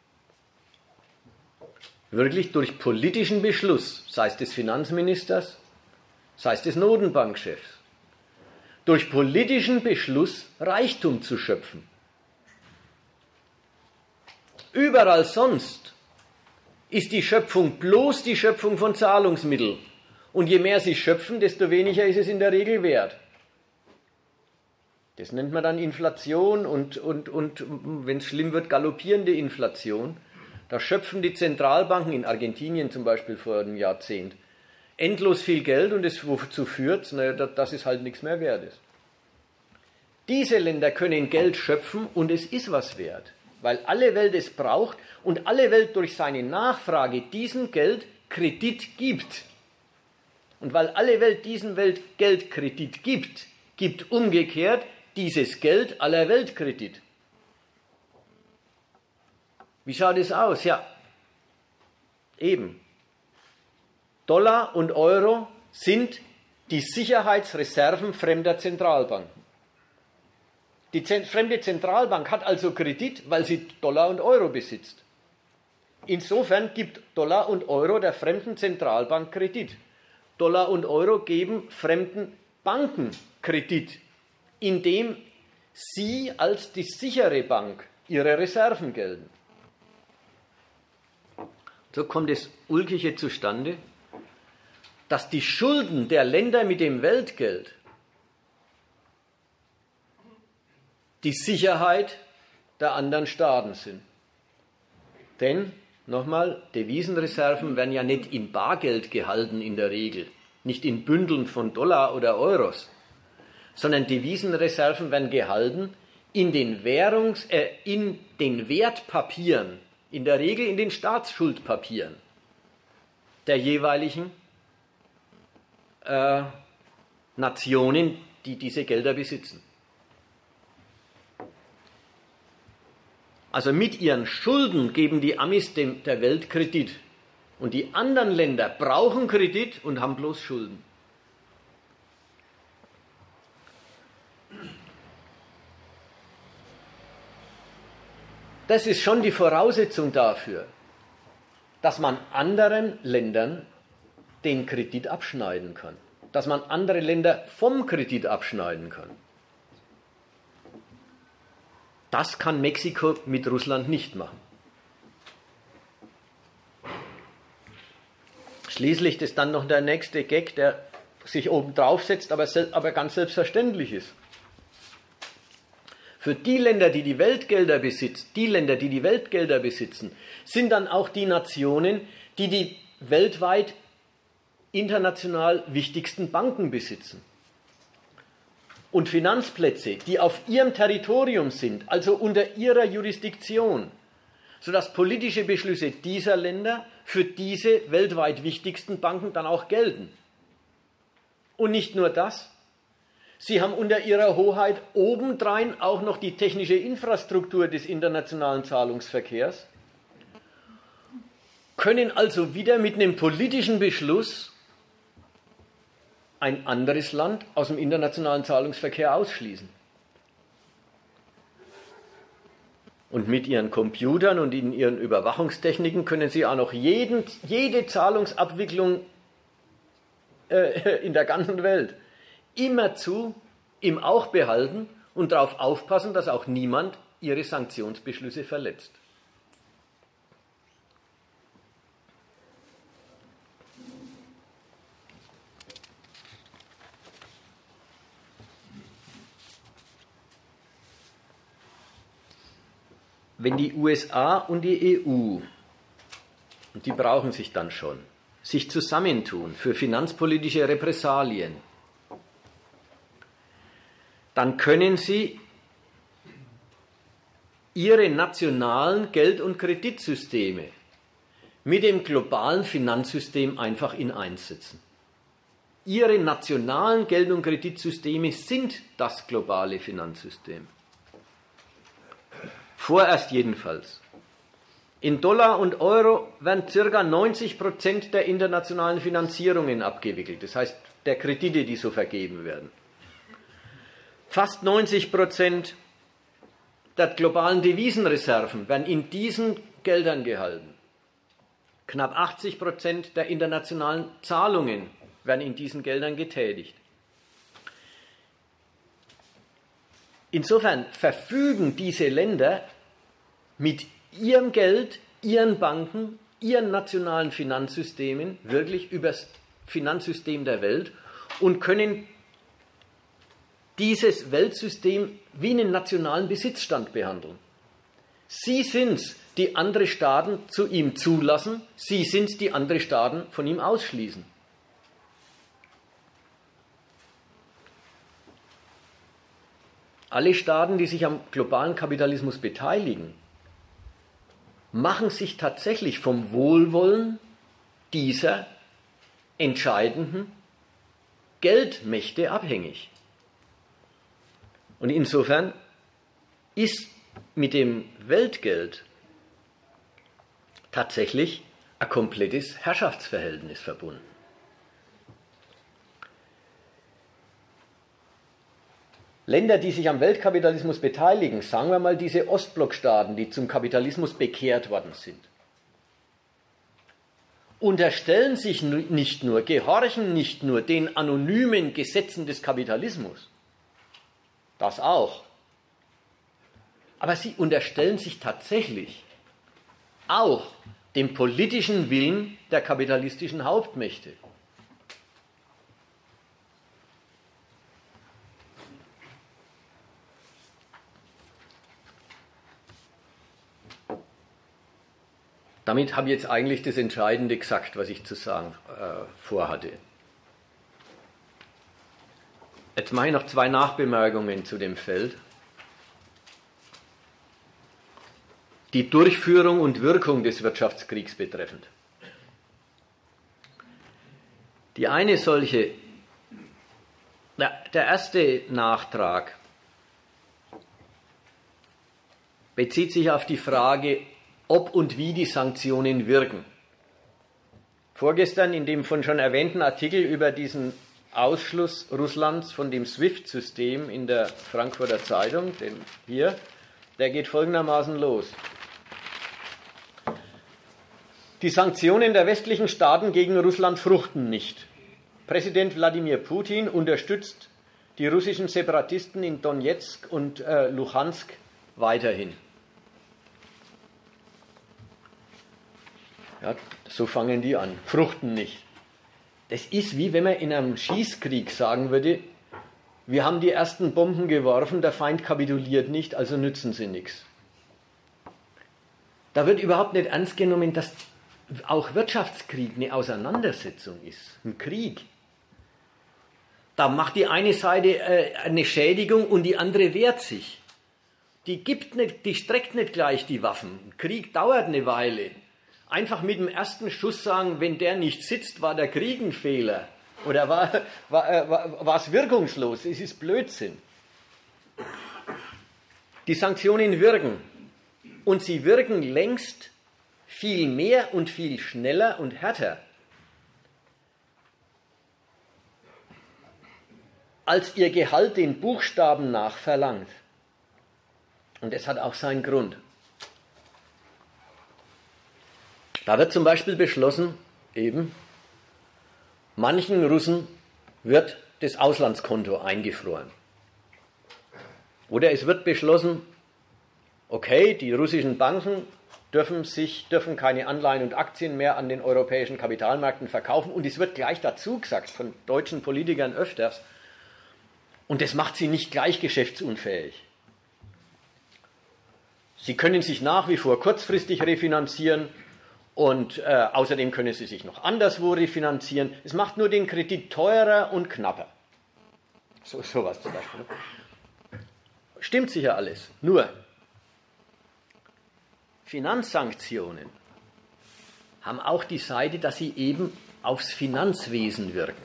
wirklich durch politischen Beschluss, sei es des Finanzministers, sei es des Notenbankchefs, durch politischen Beschluss Reichtum zu schöpfen. Überall sonst ist die Schöpfung bloß die Schöpfung von Zahlungsmitteln. Und je mehr sie schöpfen, desto weniger ist es in der Regel wert. Das nennt man dann Inflation und, und, und wenn es schlimm wird, galoppierende Inflation. Da schöpfen die Zentralbanken, in Argentinien zum Beispiel vor einem Jahrzehnt, endlos viel Geld und es wozu führt, naja, dass es halt nichts mehr wert ist. Diese Länder können Geld schöpfen und es ist was wert, weil alle Welt es braucht und alle Welt durch seine Nachfrage diesem Geld Kredit gibt. Und weil alle Welt diesem Welt Geld Kredit gibt, gibt umgekehrt dieses Geld aller Welt Kredit. Wie schaut es aus? Ja, eben. Dollar und Euro sind die Sicherheitsreserven fremder Zentralbanken. Die Zent- fremde Zentralbank hat also Kredit, weil sie Dollar und Euro besitzt. Insofern gibt Dollar und Euro der fremden Zentralbank Kredit. Dollar und Euro geben fremden Banken Kredit, indem sie als die sichere Bank ihre Reserven gelten. So kommt das Ulkige zustande, dass die Schulden der Länder mit dem Weltgeld die Sicherheit der anderen Staaten sind. Denn, nochmal, Devisenreserven werden ja nicht in Bargeld gehalten in der Regel, nicht in Bündeln von Dollar oder Euros, sondern Devisenreserven werden gehalten in den, Währungs-, äh, in den Wertpapieren, in der Regel in den Staatsschuldpapieren der jeweiligen äh, Nationen, die diese Gelder besitzen. Also mit ihren Schulden geben die Amis dem, der Welt Kredit. Und die anderen Länder brauchen Kredit und haben bloß Schulden. Das ist schon die Voraussetzung dafür, dass man anderen Ländern den Kredit abschneiden kann. Dass man andere Länder vom Kredit abschneiden kann. Das kann Mexiko mit Russland nicht machen. Schließlich ist dann noch der nächste Gag, der sich oben drauf setzt, aber, aber ganz selbstverständlich ist. Für die Länder, die die Weltgelder besitzen, die Länder, die die Weltgelder besitzen, sind dann auch die Nationen, die die weltweit international wichtigsten Banken besitzen. Und Finanzplätze, die auf ihrem Territorium sind, also unter ihrer Jurisdiktion, sodass politische Beschlüsse dieser Länder für diese weltweit wichtigsten Banken dann auch gelten. Und nicht nur das, sie haben unter ihrer Hoheit obendrein auch noch die technische Infrastruktur des internationalen Zahlungsverkehrs, können also wieder mit einem politischen Beschluss ein anderes Land aus dem internationalen Zahlungsverkehr ausschließen. Und mit ihren Computern und in ihren Überwachungstechniken können sie auch noch jeden, jede Zahlungsabwicklung äh, in der ganzen Welt immerzu im Auge behalten und darauf aufpassen, dass auch niemand ihre Sanktionsbeschlüsse verletzt. Wenn die U S A und die E U, und die brauchen sich dann schon, sich zusammentun für finanzpolitische Repressalien, dann können sie ihre nationalen Geld- und Kreditsysteme mit dem globalen Finanzsystem einfach in eins setzen. Ihre nationalen Geld- und Kreditsysteme sind das globale Finanzsystem. Vorerst jedenfalls. In Dollar und Euro werden ca. neunzig Prozent der internationalen Finanzierungen abgewickelt, das heißt der Kredite, die so vergeben werden. Fast neunzig Prozent der globalen Devisenreserven werden in diesen Geldern gehalten. Knapp achtzig Prozent der internationalen Zahlungen werden in diesen Geldern getätigt. Insofern verfügen diese Länder mit ihrem Geld, ihren Banken, ihren nationalen Finanzsystemen wirklich über das Finanzsystem der Welt und können dieses Weltsystem wie einen nationalen Besitzstand behandeln. Sie sind es, die andere Staaten zu ihm zulassen, sie sind es, die andere Staaten von ihm ausschließen. Alle Staaten, die sich am globalen Kapitalismus beteiligen, machen sich tatsächlich vom Wohlwollen dieser entscheidenden Geldmächte abhängig. Und insofern ist mit dem Weltgeld tatsächlich ein komplettes Herrschaftsverhältnis verbunden. Länder, die sich am Weltkapitalismus beteiligen, sagen wir mal diese Ostblockstaaten, die zum Kapitalismus bekehrt worden sind, unterstellen sich nicht nur, gehorchen nicht nur den anonymen Gesetzen des Kapitalismus, das auch, aber sie unterstellen sich tatsächlich auch dem politischen Willen der kapitalistischen Hauptmächte. Damit habe ich jetzt eigentlich das Entscheidende gesagt, was ich zu sagen äh, vorhatte. Jetzt mache ich noch zwei Nachbemerkungen zu dem Feld. Die Durchführung und Wirkung des Wirtschaftskriegs betreffend. Die eine solche, der erste Nachtrag bezieht sich auf die Frage, ob und wie die Sanktionen wirken. Vorgestern in dem von schon erwähnten Artikel über diesen Ausschluss Russlands von dem SWIFT-System in der Frankfurter Zeitung, den hier, der geht folgendermaßen los. Die Sanktionen der westlichen Staaten gegen Russland fruchten nicht. Präsident Wladimir Putin unterstützt die russischen Separatisten in Donetsk und äh, Luhansk weiterhin. Ja, so fangen die an. Fruchten nicht. Das ist wie wenn man in einem Schießkrieg sagen würde, wir haben die ersten Bomben geworfen, der Feind kapituliert nicht, also nützen sie nichts. Da wird überhaupt nicht ernst genommen, dass auch Wirtschaftskrieg eine Auseinandersetzung ist, ein Krieg. Da macht die eine Seite äh, eine Schädigung und die andere wehrt sich. Die gibt nicht, die streckt nicht gleich die Waffen. Ein Krieg dauert eine Weile. Einfach mit dem ersten Schuss sagen, wenn der nicht sitzt, war der Krieg ein Fehler. Oder war, war, äh, war, war es wirkungslos. Es ist Blödsinn. Die Sanktionen wirken. Und sie wirken längst viel mehr und viel schneller und härter, als ihr Gehalt den Buchstaben nach verlangt. Und es hat auch seinen Grund. Da wird zum Beispiel beschlossen, eben, manchen Russen wird das Auslandskonto eingefroren. Oder es wird beschlossen, okay, die russischen Banken dürfen, sich, dürfen keine Anleihen und Aktien mehr an den europäischen Kapitalmärkten verkaufen. Und es wird gleich dazu gesagt, von deutschen Politikern öfters, und das macht sie nicht gleich geschäftsunfähig. Sie können sich nach wie vor kurzfristig refinanzieren und äh, außerdem können sie sich noch anderswo refinanzieren. Es macht nur den Kredit teurer und knapper. So sowas zum Beispiel. Stimmt sicher alles. Nur Finanzsanktionen haben auch die Seite, dass sie eben aufs Finanzwesen wirken.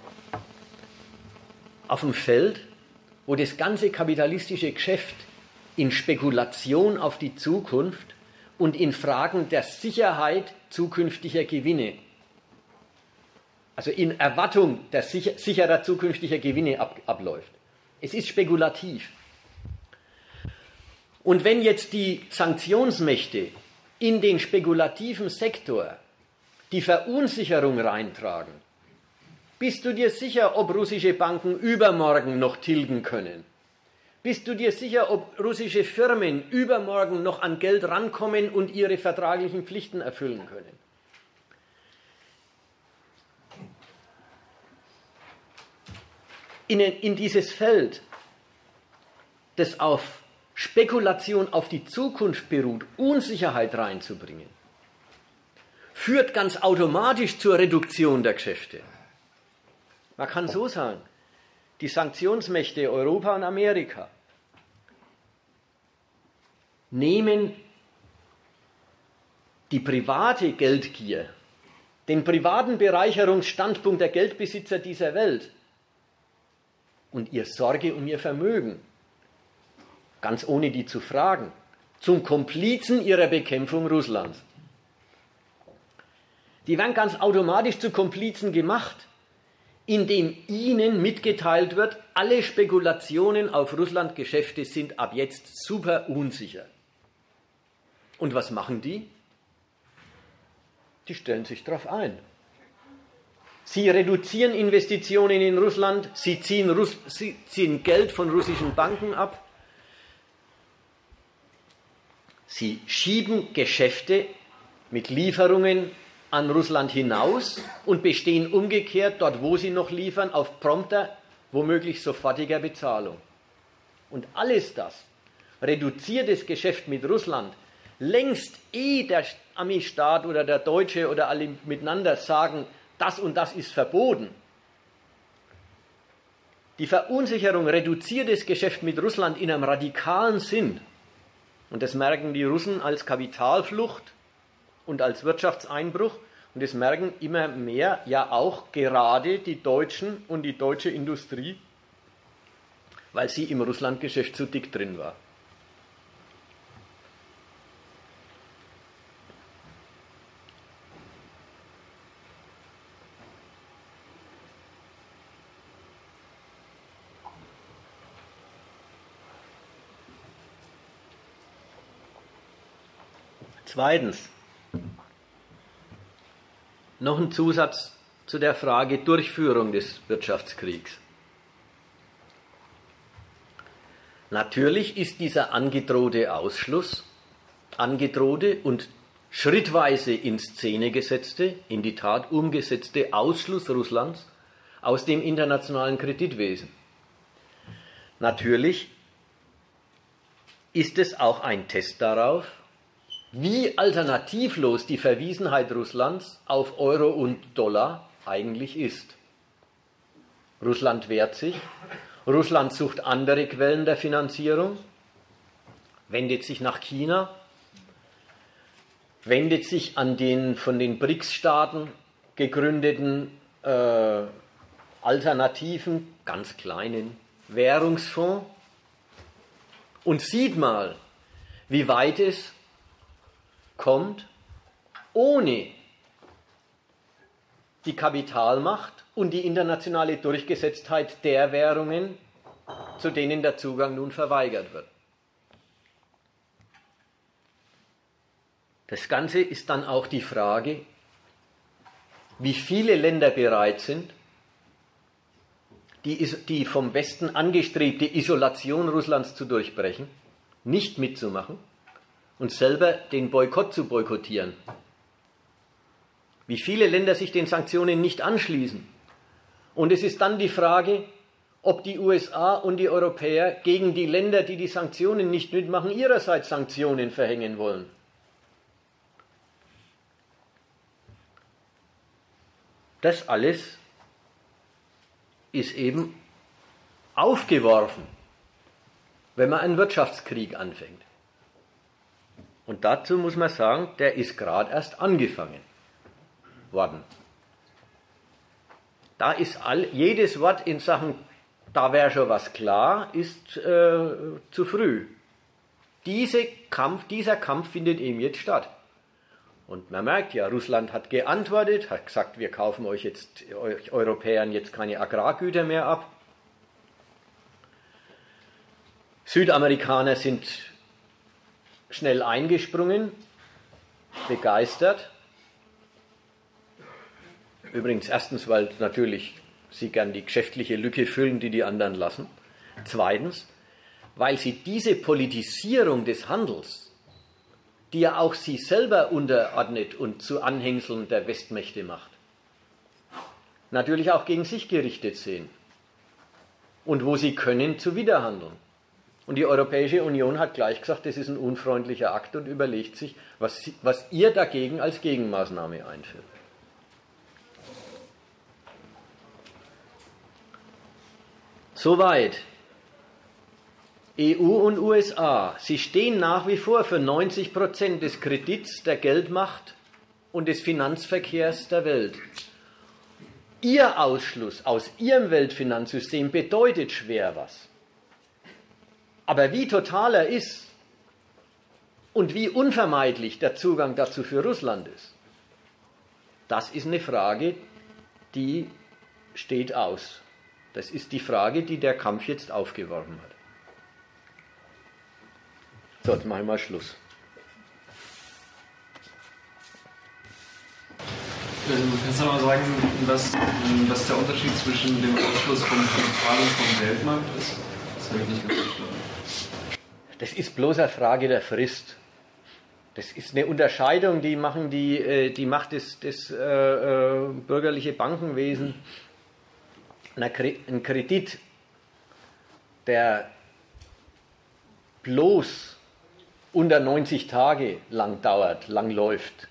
Auf dem Feld, wo das ganze kapitalistische Geschäft in Spekulation auf die Zukunft und in Fragen der Sicherheit zukünftiger Gewinne, also in Erwartung der sicher, sicherer zukünftiger Gewinne ab, abläuft. Es ist spekulativ. Und wenn jetzt die Sanktionsmächte in den spekulativen Sektor die Verunsicherung reintragen, bist du dir sicher, ob russische Banken übermorgen noch tilgen können? Bist du dir sicher, ob russische Firmen übermorgen noch an Geld rankommen und ihre vertraglichen Pflichten erfüllen können? In, in dieses Feld, das auf Spekulation auf die Zukunft beruht, Unsicherheit reinzubringen, führt ganz automatisch zur Reduktion der Geschäfte. Man kann so sagen, die Sanktionsmächte Europa und Amerika nehmen die private Geldgier, den privaten Bereicherungsstandpunkt der Geldbesitzer dieser Welt und ihr Sorge um ihr Vermögen, ganz ohne die zu fragen, zum Komplizen ihrer Bekämpfung Russlands. Die werden ganz automatisch zu Komplizen gemacht, indem ihnen mitgeteilt wird, alle Spekulationen auf Russland-Geschäfte sind ab jetzt super unsicher. Und was machen die? Die stellen sich darauf ein. Sie reduzieren Investitionen in Russland, sie ziehen, Russ- sie ziehen Geld von russischen Banken ab, sie schieben Geschäfte mit Lieferungen an Russland hinaus und bestehen umgekehrt, dort wo sie noch liefern, auf prompter, womöglich sofortiger Bezahlung. Und alles das reduziert das Geschäft mit Russland, längst ehe der Ami-Staat oder der Deutsche oder alle miteinander sagen, das und das ist verboten. Die Verunsicherung reduziert das Geschäft mit Russland in einem radikalen Sinn. Und das merken die Russen als Kapitalflucht und als Wirtschaftseinbruch. Und das merken immer mehr ja auch gerade die Deutschen und die deutsche Industrie, weil sie im Russlandgeschäft zu dick drin war. Zweitens, noch ein Zusatz zu der Frage Durchführung des Wirtschaftskriegs. Natürlich ist dieser angedrohte Ausschluss, angedrohte und schrittweise in Szene gesetzte, in die Tat umgesetzte Ausschluss Russlands aus dem internationalen Kreditwesen. Natürlich ist es auch ein Test darauf, wie alternativlos die Verwiesenheit Russlands auf Euro und Dollar eigentlich ist. Russland wehrt sich, Russland sucht andere Quellen der Finanzierung, wendet sich nach China, wendet sich an den von den B R I C S-Staaten gegründeten äh, alternativen, ganz kleinen Währungsfonds und sieht mal, wie weit es kommt, ohne die Kapitalmacht und die internationale Durchgesetztheit der Währungen, zu denen der Zugang nun verweigert wird. Das Ganze ist dann auch die Frage, wie viele Länder bereit sind, die, die vom Westen angestrebte Isolation Russlands zu durchbrechen, nicht mitzumachen und selber den Boykott zu boykottieren. Wie viele Länder sich den Sanktionen nicht anschließen. Und es ist dann die Frage, ob die U S A und die Europäer gegen die Länder, die die Sanktionen nicht mitmachen, ihrerseits Sanktionen verhängen wollen. Das alles ist eben aufgeworfen, wenn man einen Wirtschaftskrieg anfängt. Und dazu muss man sagen, der ist gerade erst angefangen worden. Da ist all, jedes Wort in Sachen, da wäre schon was klar, ist äh, zu früh. Diese Kampf, dieser Kampf findet eben jetzt statt. Und man merkt ja, Russland hat geantwortet, hat gesagt, wir kaufen euch jetzt, euch Europäern jetzt keine Agrargüter mehr ab. Südamerikaner sind schnell eingesprungen, begeistert. Übrigens erstens, weil natürlich sie gern die geschäftliche Lücke füllen, die die anderen lassen. Zweitens, weil sie diese Politisierung des Handels, die ja auch sie selber unterordnet und zu Anhängseln der Westmächte macht, natürlich auch gegen sich gerichtet sehen. Und wo sie können, zuwiderhandeln. Und die Europäische Union hat gleich gesagt, das ist ein unfreundlicher Akt und überlegt sich, was, sie, was ihr dagegen als Gegenmaßnahme einführt. Soweit. E U und U S A, sie stehen nach wie vor für neunzig Prozent des Kredits, der Geldmacht und des Finanzverkehrs der Welt. Ihr Ausschluss aus ihrem Weltfinanzsystem bedeutet schwer was. Aber wie total er ist und wie unvermeidlich der Zugang dazu für Russland ist, das ist eine Frage, die steht aus. Das ist die Frage, die der Kampf jetzt aufgeworfen hat. So, jetzt machen wir mal Schluss. Kannst du noch mal sagen, was, was der Unterschied zwischen dem Ausschluss vom Kapital und vom Weltmarkt ist? Das habe ich nicht ganz verstanden. Das ist bloß eine Frage der Frist. Das ist eine Unterscheidung, die, machen die, die macht das, das äh, äh, bürgerliche Bankenwesen. Ein Kredit, der bloß unter neunzig Tage lang dauert, lang läuft,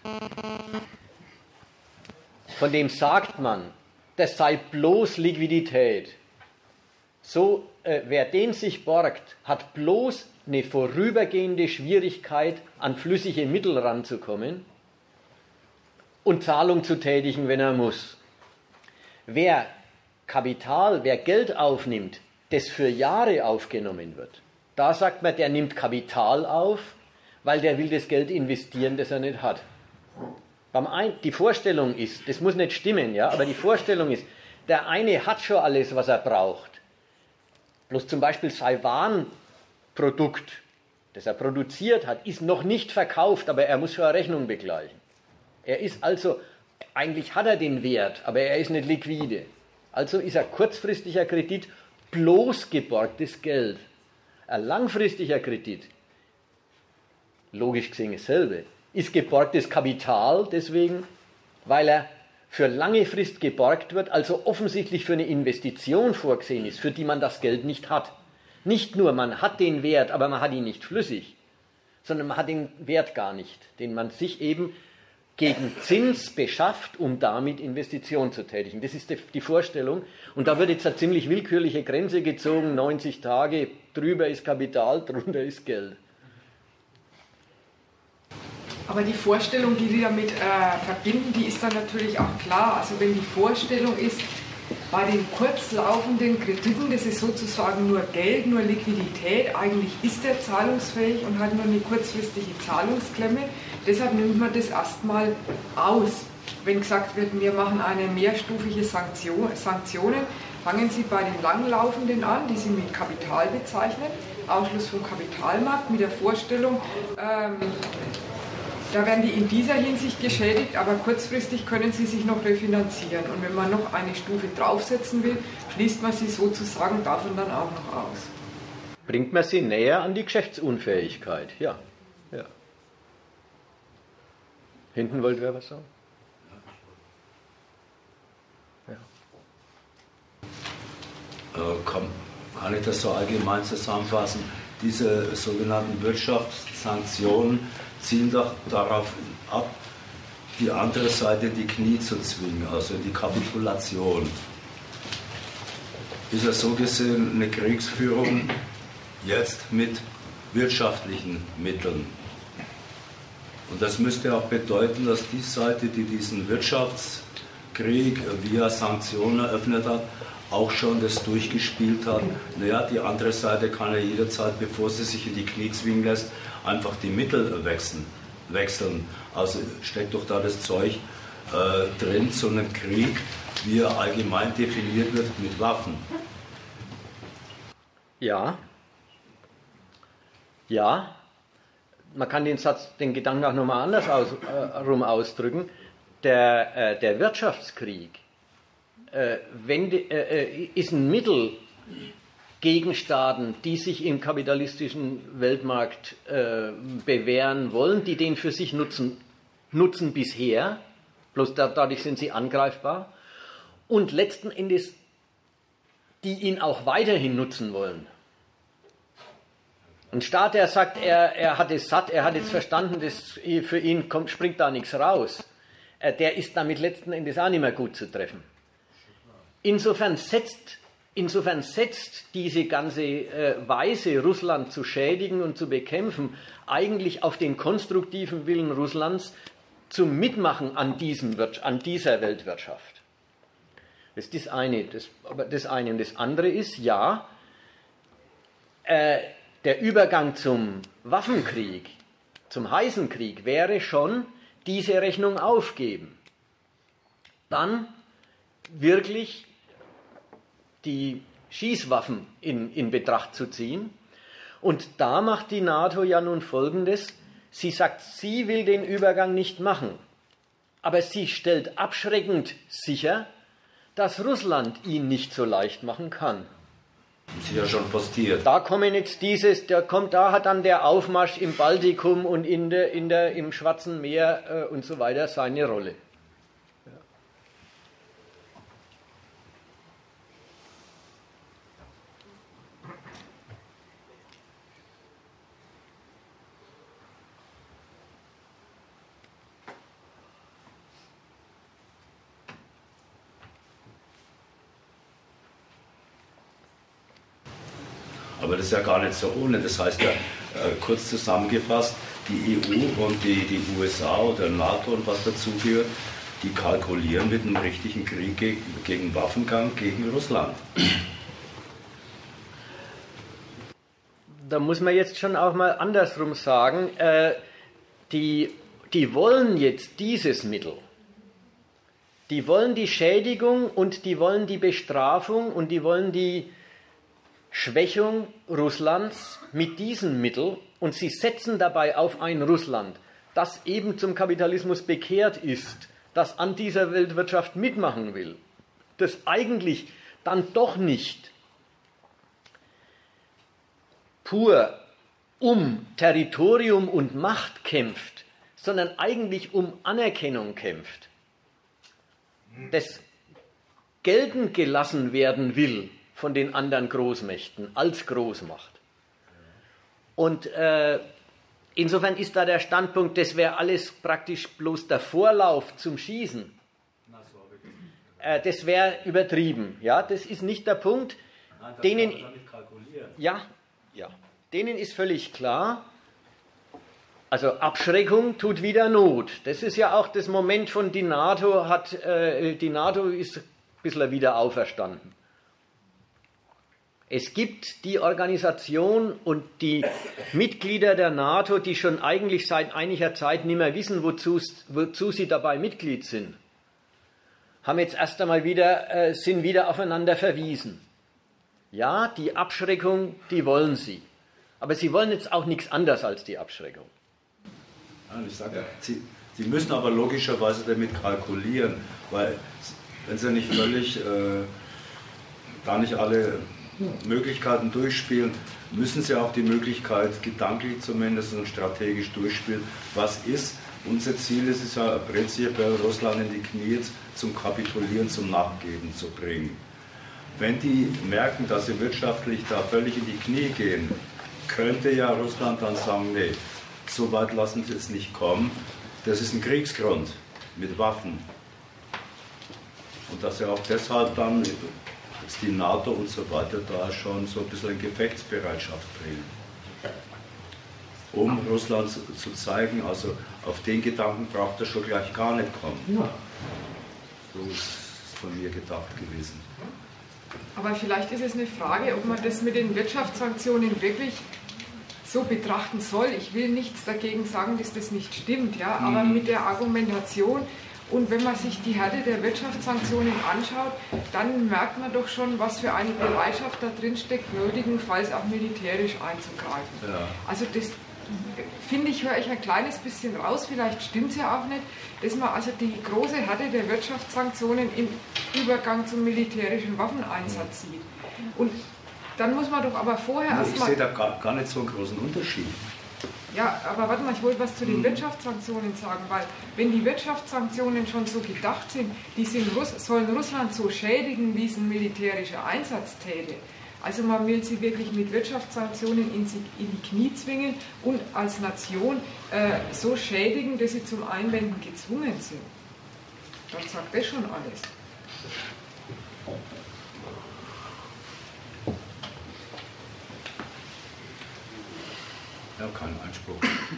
von dem sagt man, das sei bloß Liquidität, So, äh, wer den sich borgt, hat bloß eine vorübergehende Schwierigkeit, an flüssige Mittel ranzukommen und Zahlung zu tätigen, wenn er muss. Wer Kapital, wer Geld aufnimmt, das für Jahre aufgenommen wird, da sagt man, der nimmt Kapital auf, weil der will das Geld investieren, das er nicht hat. Beim ein, die Vorstellung ist, das muss nicht stimmen, ja, aber die Vorstellung ist, der eine hat schon alles, was er braucht. Bloß zum Beispiel sein Warenprodukt, das er produziert hat, ist noch nicht verkauft, aber er muss schon eine Rechnung begleichen. Er ist also, eigentlich hat er den Wert, aber er ist nicht liquide. Also ist ein kurzfristiger Kredit bloß geborgtes Geld. Ein langfristiger Kredit, logisch gesehen dasselbe, ist geborgtes Kapital deswegen, weil er für lange Frist geborgt wird, also offensichtlich für eine Investition vorgesehen ist, für die man das Geld nicht hat. Nicht nur, man hat den Wert, aber man hat ihn nicht flüssig, sondern man hat den Wert gar nicht, den man sich eben gegen Zins beschafft, um damit Investitionen zu tätigen. Das ist die Vorstellung. Und da wird jetzt eine ziemlich willkürliche Grenze gezogen, neunzig Tage, drüber ist Kapital, drunter ist Geld. Aber die Vorstellung, die die damit äh, verbinden, die ist dann natürlich auch klar. Also wenn die Vorstellung ist, bei den kurzlaufenden Krediten, das ist sozusagen nur Geld, nur Liquidität, eigentlich ist er zahlungsfähig und hat nur eine kurzfristige Zahlungsklemme. Deshalb nimmt man das erstmal aus. Wenn gesagt wird, wir machen eine mehrstufige Sanktion, Sanktionen, fangen Sie bei den langlaufenden an, die Sie mit Kapital bezeichnen, Ausschluss vom Kapitalmarkt, mit der Vorstellung, ähm, da werden die in dieser Hinsicht geschädigt, aber kurzfristig können sie sich noch refinanzieren. Und wenn man noch eine Stufe draufsetzen will, schließt man sie sozusagen davon dann auch noch aus. Bringt man sie näher an die Geschäftsunfähigkeit, ja. ja. Hinten wollte wer was sagen? Ja. Äh, komm, kann ich das so allgemein zusammenfassen? Diese sogenannten Wirtschaftssanktionen zielen doch darauf ab, die andere Seite in die Knie zu zwingen, also in die Kapitulation. Ist ja so gesehen eine Kriegsführung jetzt mit wirtschaftlichen Mitteln. Und das müsste auch bedeuten, dass die Seite, die diesen Wirtschaftskrieg via Sanktionen eröffnet hat, auch schon das durchgespielt hat. Naja, die andere Seite kann ja jederzeit, bevor sie sich in die Knie zwingen lässt, einfach die Mittel wechseln. wechseln. Also steckt doch da das Zeug äh, drin, so einen Krieg, wie er allgemein definiert wird, mit Waffen. Ja. Ja. Man kann den Satz, den Gedanken auch nochmal anders aus, äh, rum ausdrücken. Der, äh, der Wirtschaftskrieg äh, wenn die, äh, ist ein Mittel gegen Staaten, die sich im kapitalistischen Weltmarkt äh, bewähren wollen, die den für sich nutzen, nutzen bisher, bloß da, dadurch sind sie angreifbar, und letzten Endes, die ihn auch weiterhin nutzen wollen. Ein Staat, der sagt, er, er hat es satt, er hat jetzt verstanden, dass für ihn kommt, springt da nichts raus, äh, der ist damit letzten Endes auch nicht mehr gut zu treffen. Insofern setzt, insofern setzt diese ganze äh, Weise, Russland zu schädigen und zu bekämpfen, eigentlich auf den konstruktiven Willen Russlands zum Mitmachen an, diesem, an dieser Weltwirtschaft. Das ist das eine. Das, aber das eine. Und das andere ist, ja, äh, der Übergang zum Waffenkrieg, zum heißen Krieg, wäre schon diese Rechnung aufgeben. Dann wirklich die Schießwaffen in, in Betracht zu ziehen. Und da macht die NATO ja nun Folgendes. Sie sagt, sie will den Übergang nicht machen. Aber sie stellt abschreckend sicher, dass Russland ihn nicht so leicht machen kann. Sie ja schon postiert. Da kommen jetzt dieses, da kommt, da hat dann der Aufmarsch im Baltikum und in der, in der, im Schwarzen Meer äh, und so weiter seine Rolle. Aber das ist ja gar nicht so ohne. Das heißt ja, äh, kurz zusammengefasst, die E U und die, die U S A oder NATO und was dazugehört, die kalkulieren mit einem richtigen Krieg gegen, gegen Waffengang gegen Russland. Da muss man jetzt schon auch mal andersrum sagen, äh, die, die wollen jetzt dieses Mittel. Die wollen die Schädigung und die wollen die Bestrafung und die wollen die Schwächung Russlands mit diesem Mittel, und sie setzen dabei auf ein Russland, das eben zum Kapitalismus bekehrt ist, das an dieser Weltwirtschaft mitmachen will, das eigentlich dann doch nicht pur um Territorium und Macht kämpft, sondern eigentlich um Anerkennung kämpft, das geltend gelassen werden will von den anderen Großmächten als Großmacht. Und äh, insofern ist da der Standpunkt, das wäre alles praktisch bloß der Vorlauf zum Schießen. Äh, das wäre übertrieben. Ja, das ist nicht der Punkt. Nein, das denen, kann man damit kalkulieren. Ja, ja, denen ist völlig klar, also Abschreckung tut wieder Not. Das ist ja auch das Moment von die NATO, hat, äh, die NATO ist ein bisschen wieder auferstanden. Es gibt die Organisation und die Mitglieder der NATO, die schon eigentlich seit einiger Zeit nicht mehr wissen, wozu, wozu sie dabei Mitglied sind, haben jetzt erst einmal wieder, äh, sind wieder aufeinander verwiesen. Ja, die Abschreckung, die wollen sie. Aber sie wollen jetzt auch nichts anderes als die Abschreckung. Ja, ich sage, sie, sie müssen aber logischerweise damit kalkulieren, weil wenn sie nicht völlig, äh, da nicht alle Möglichkeiten durchspielen, müssen sie auch die Möglichkeit gedanklich zumindest und strategisch durchspielen. Was ist? Unser Ziel ist es ja prinzipiell, Russland in die Knie zum Kapitulieren, zum Nachgeben zu bringen. Wenn die merken, dass sie wirtschaftlich da völlig in die Knie gehen, könnte ja Russland dann sagen, nee, so weit lassen sie es nicht kommen. Das ist ein Kriegsgrund mit Waffen. Und dass sie auch deshalb dann die NATO und so weiter da schon so ein bisschen in Gefechtsbereitschaft bringen. Um Russland zu, zu zeigen, also auf den Gedanken braucht er schon gleich gar nicht kommen. Ja. So ist es von mir gedacht gewesen. Aber vielleicht ist es eine Frage, ob man das mit den Wirtschaftssanktionen wirklich so betrachten soll. Ich will nichts dagegen sagen, dass das nicht stimmt, ja, aber mit der Argumentation. Und wenn man sich die Härte der Wirtschaftssanktionen anschaut, dann merkt man doch schon, was für eine Bereitschaft da drin steckt, nötigenfalls auch militärisch einzugreifen. Ja. Also das, finde ich, höre ich ein kleines bisschen raus, vielleicht stimmt es ja auch nicht, dass man also die große Härte der Wirtschaftssanktionen im Übergang zum militärischen Waffeneinsatz sieht. Und dann muss man doch aber vorher erstmal... Ich sehe da gar, gar nicht so einen großen Unterschied. Ja, aber warte mal, ich wollte was zu den Wirtschaftssanktionen sagen, weil wenn die Wirtschaftssanktionen schon so gedacht sind, die sind Russ sollen Russland so schädigen, wie es ein militärischer Einsatz täte. Also man will sie wirklich mit Wirtschaftssanktionen in, sie, in die Knie zwingen und als Nation äh, so schädigen, dass sie zum Einwenden gezwungen sind. Dann sagt das schon alles. Ja, kein Einspruch.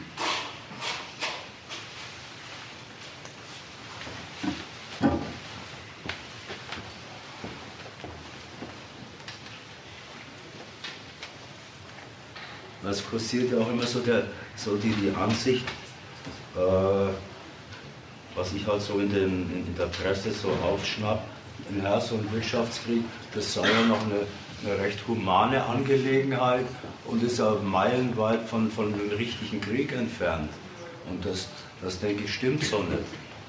Es kursiert ja auch immer so, der, so die, die Ansicht, äh, was ich halt so in, den, in der Presse so aufschnapp, ja, so ein Wirtschaftskrieg, das sei ja noch eine, eine recht humane Angelegenheit und ist ja meilenweit von, von einem richtigen Krieg entfernt. Und das, das denke ich, stimmt so nicht.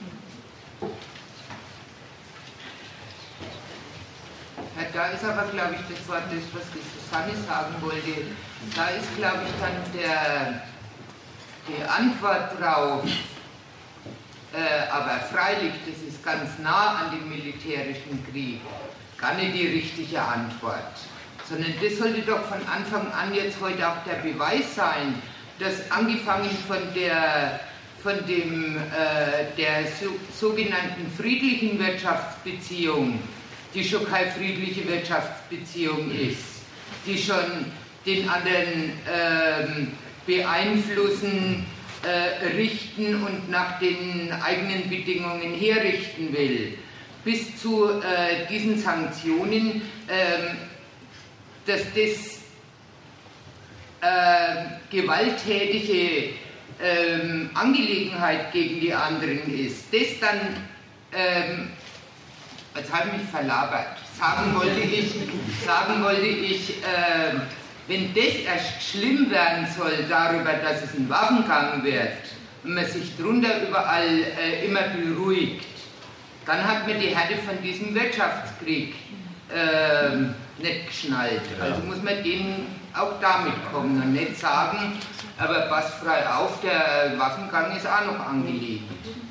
Ja, da ist aber, glaube ich, das war das, was die Susanne sagen wollte. Da ist, glaube ich, dann der, die Antwort drauf, äh, aber freilich, das ist ganz nah an dem militärischen Krieg, gar nicht die richtige Antwort. Sondern das sollte doch von Anfang an jetzt heute auch der Beweis sein, dass angefangen von der, von dem, äh, der so, sogenannten friedlichen Wirtschaftsbeziehung, die schon keine friedliche Wirtschaftsbeziehung ist, die schon den anderen ähm, beeinflussen, äh, richten und nach den eigenen Bedingungen herrichten will, bis zu äh, diesen Sanktionen, äh, dass das äh, gewalttätige äh, Angelegenheit gegen die anderen ist, das dann, äh, jetzt habe ich mich verlabert, sagen wollte ich, sagen wollte ich, äh, wenn das erst schlimm werden soll darüber, dass es ein Waffengang wird und man sich drunter überall äh, immer beruhigt, dann hat man die Härte von diesem Wirtschaftskrieg äh, nicht geschnallt. Also muss man denen auch damit kommen und nicht sagen, aber pass frei auf, der Waffengang ist auch noch angelegt.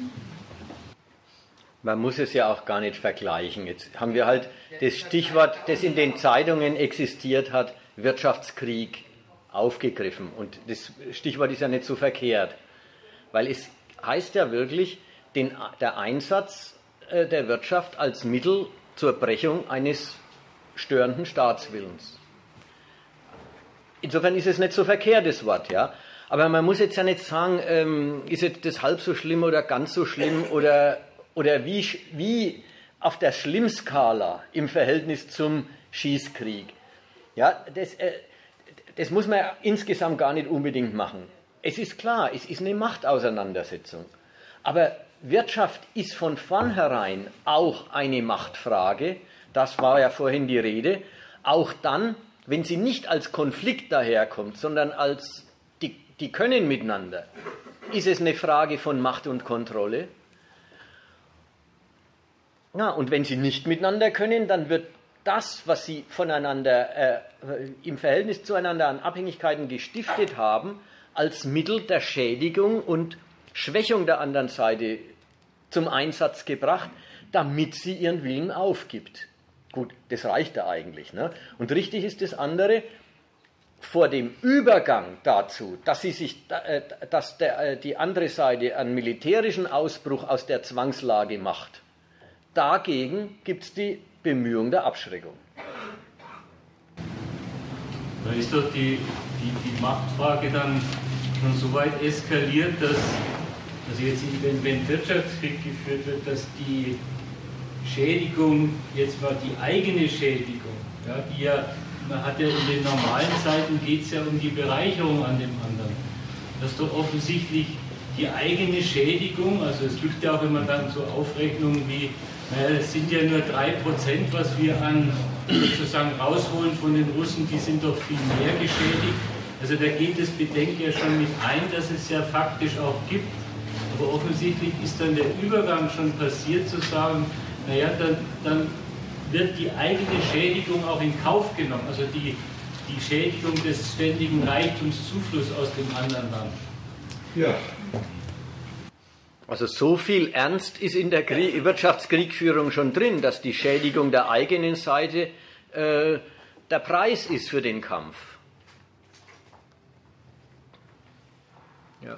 Man muss es ja auch gar nicht vergleichen. Jetzt haben wir halt das Stichwort, das in den Zeitungen existiert hat, Wirtschaftskrieg, aufgegriffen. Und das Stichwort ist ja nicht so verkehrt, weil es heißt ja wirklich den, der Einsatz äh, der Wirtschaft als Mittel zur Brechung eines störenden Staatswillens. Insofern ist es nicht so verkehrt, das Wort, ja. Aber man muss jetzt ja nicht sagen, ähm, ist jetzt das halb so schlimm oder ganz so schlimm oder, oder wie, wie auf der Schlimmskala im Verhältnis zum Schießkrieg. Ja, das, äh, das muss man insgesamt gar nicht unbedingt machen. Es ist klar, es ist eine Machtauseinandersetzung. Aber Wirtschaft ist von vornherein auch eine Machtfrage. Das war ja vorhin die Rede. Auch dann, wenn sie nicht als Konflikt daherkommt, sondern als die, die können miteinander, ist es eine Frage von Macht und Kontrolle. Ja, und wenn sie nicht miteinander können, dann wird das, was sie voneinander äh, im Verhältnis zueinander an Abhängigkeiten gestiftet haben, als Mittel der Schädigung und Schwächung der anderen Seite zum Einsatz gebracht, damit sie ihren Willen aufgibt. Gut, das reicht da eigentlich. Ne? Und richtig ist das andere, vor dem Übergang dazu, dass, sie sich, äh, dass der, äh, die andere Seite einen militärischen Ausbruch aus der Zwangslage macht, dagegen gibt es die Bemühung der Abschreckung. Da ist doch die, die, die Machtfrage dann schon so weit eskaliert, dass also jetzt, wenn, wenn Wirtschaftskrieg geführt wird, dass die Schädigung, jetzt mal die eigene Schädigung, ja, die ja, man hat ja in den normalen Zeiten geht es ja um die Bereicherung an dem anderen, dass doch offensichtlich die eigene Schädigung, also es gibt ja auch immer dann so Aufrechnungen wie, naja, es sind ja nur drei Prozent, was wir an sozusagen rausholen von den Russen, die sind doch viel mehr geschädigt. Also da geht das Bedenken ja schon mit ein, dass es ja faktisch auch gibt. Aber offensichtlich ist dann der Übergang schon passiert, zu sagen, naja, dann, dann wird die eigene Schädigung auch in Kauf genommen, also die, die Schädigung des ständigen Reichtumszuflusses aus dem anderen Land. Ja. Also so viel Ernst ist in der Krieg- Wirtschaftskriegführung schon drin, dass die Schädigung der eigenen Seite äh, der Preis ist für den Kampf. Ja.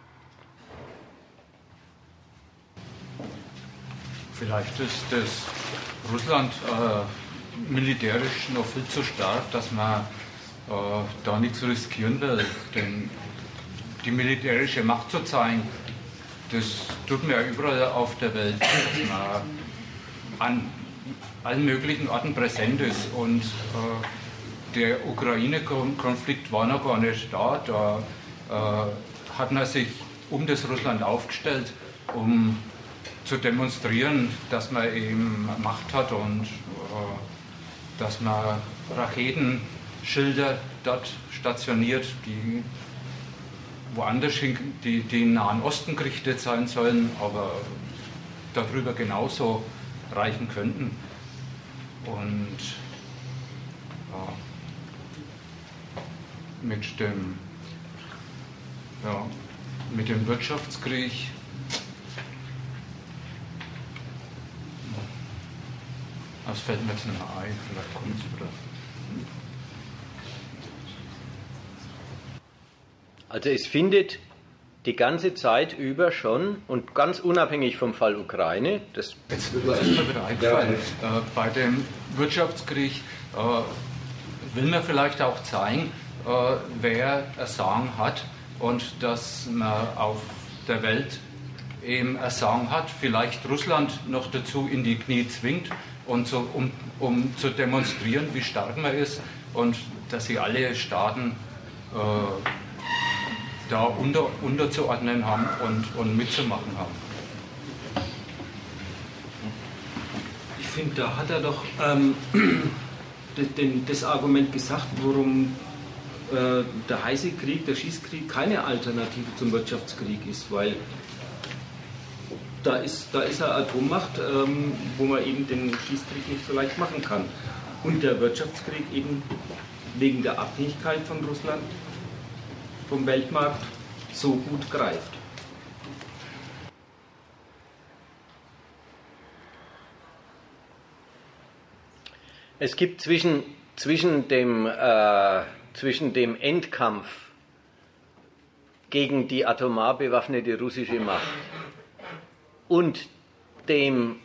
Vielleicht ist das Russland äh, militärisch noch viel zu stark, dass man äh, da nichts riskieren will. Denn die militärische Macht zu zeigen, das tut man ja überall auf der Welt, dass man an allen möglichen Orten präsent ist. Und äh, der Ukraine-Konflikt war noch gar nicht da. Da äh, hat man sich um das Russland aufgestellt, um zu demonstrieren, dass man eben Macht hat und äh, dass man Raketenschilder dort stationiert, die woanders hin, die, die im Nahen Osten gerichtet sein sollen, aber darüber genauso reichen könnten. Und ja, mit dem, ja, mit dem Wirtschaftskrieg das fällt mir jetzt nicht mehr ein, vielleicht kommt es wieder. Also es findet die ganze Zeit über schon und ganz unabhängig vom Fall Ukraine, das jetzt wird mir erstmal wieder eingefallen, äh, bei dem Wirtschaftskrieg, äh, will man vielleicht auch zeigen, äh, wer ein Sagen hat und dass man auf der Welt eben ein Sagen hat, vielleicht Russland noch dazu in die Knie zwingt, und so, um, um zu demonstrieren, wie stark man ist und dass sie alle Staaten äh, da unter, unterzuordnen haben und, und mitzumachen haben. Ich finde, da hat er doch ähm, den, das Argument gesagt, warum äh, der heiße Krieg, der Schießkrieg keine Alternative zum Wirtschaftskrieg ist, weil da ist, da ist eine Atommacht, ähm, wo man eben den Schießkrieg nicht so leicht machen kann. Und der Wirtschaftskrieg eben wegen der Abhängigkeit von Russland vom Weltmarkt so gut greift. Es gibt zwischen, zwischen, dem, äh, zwischen dem Endkampf gegen die atomar bewaffnete russische Macht und dem,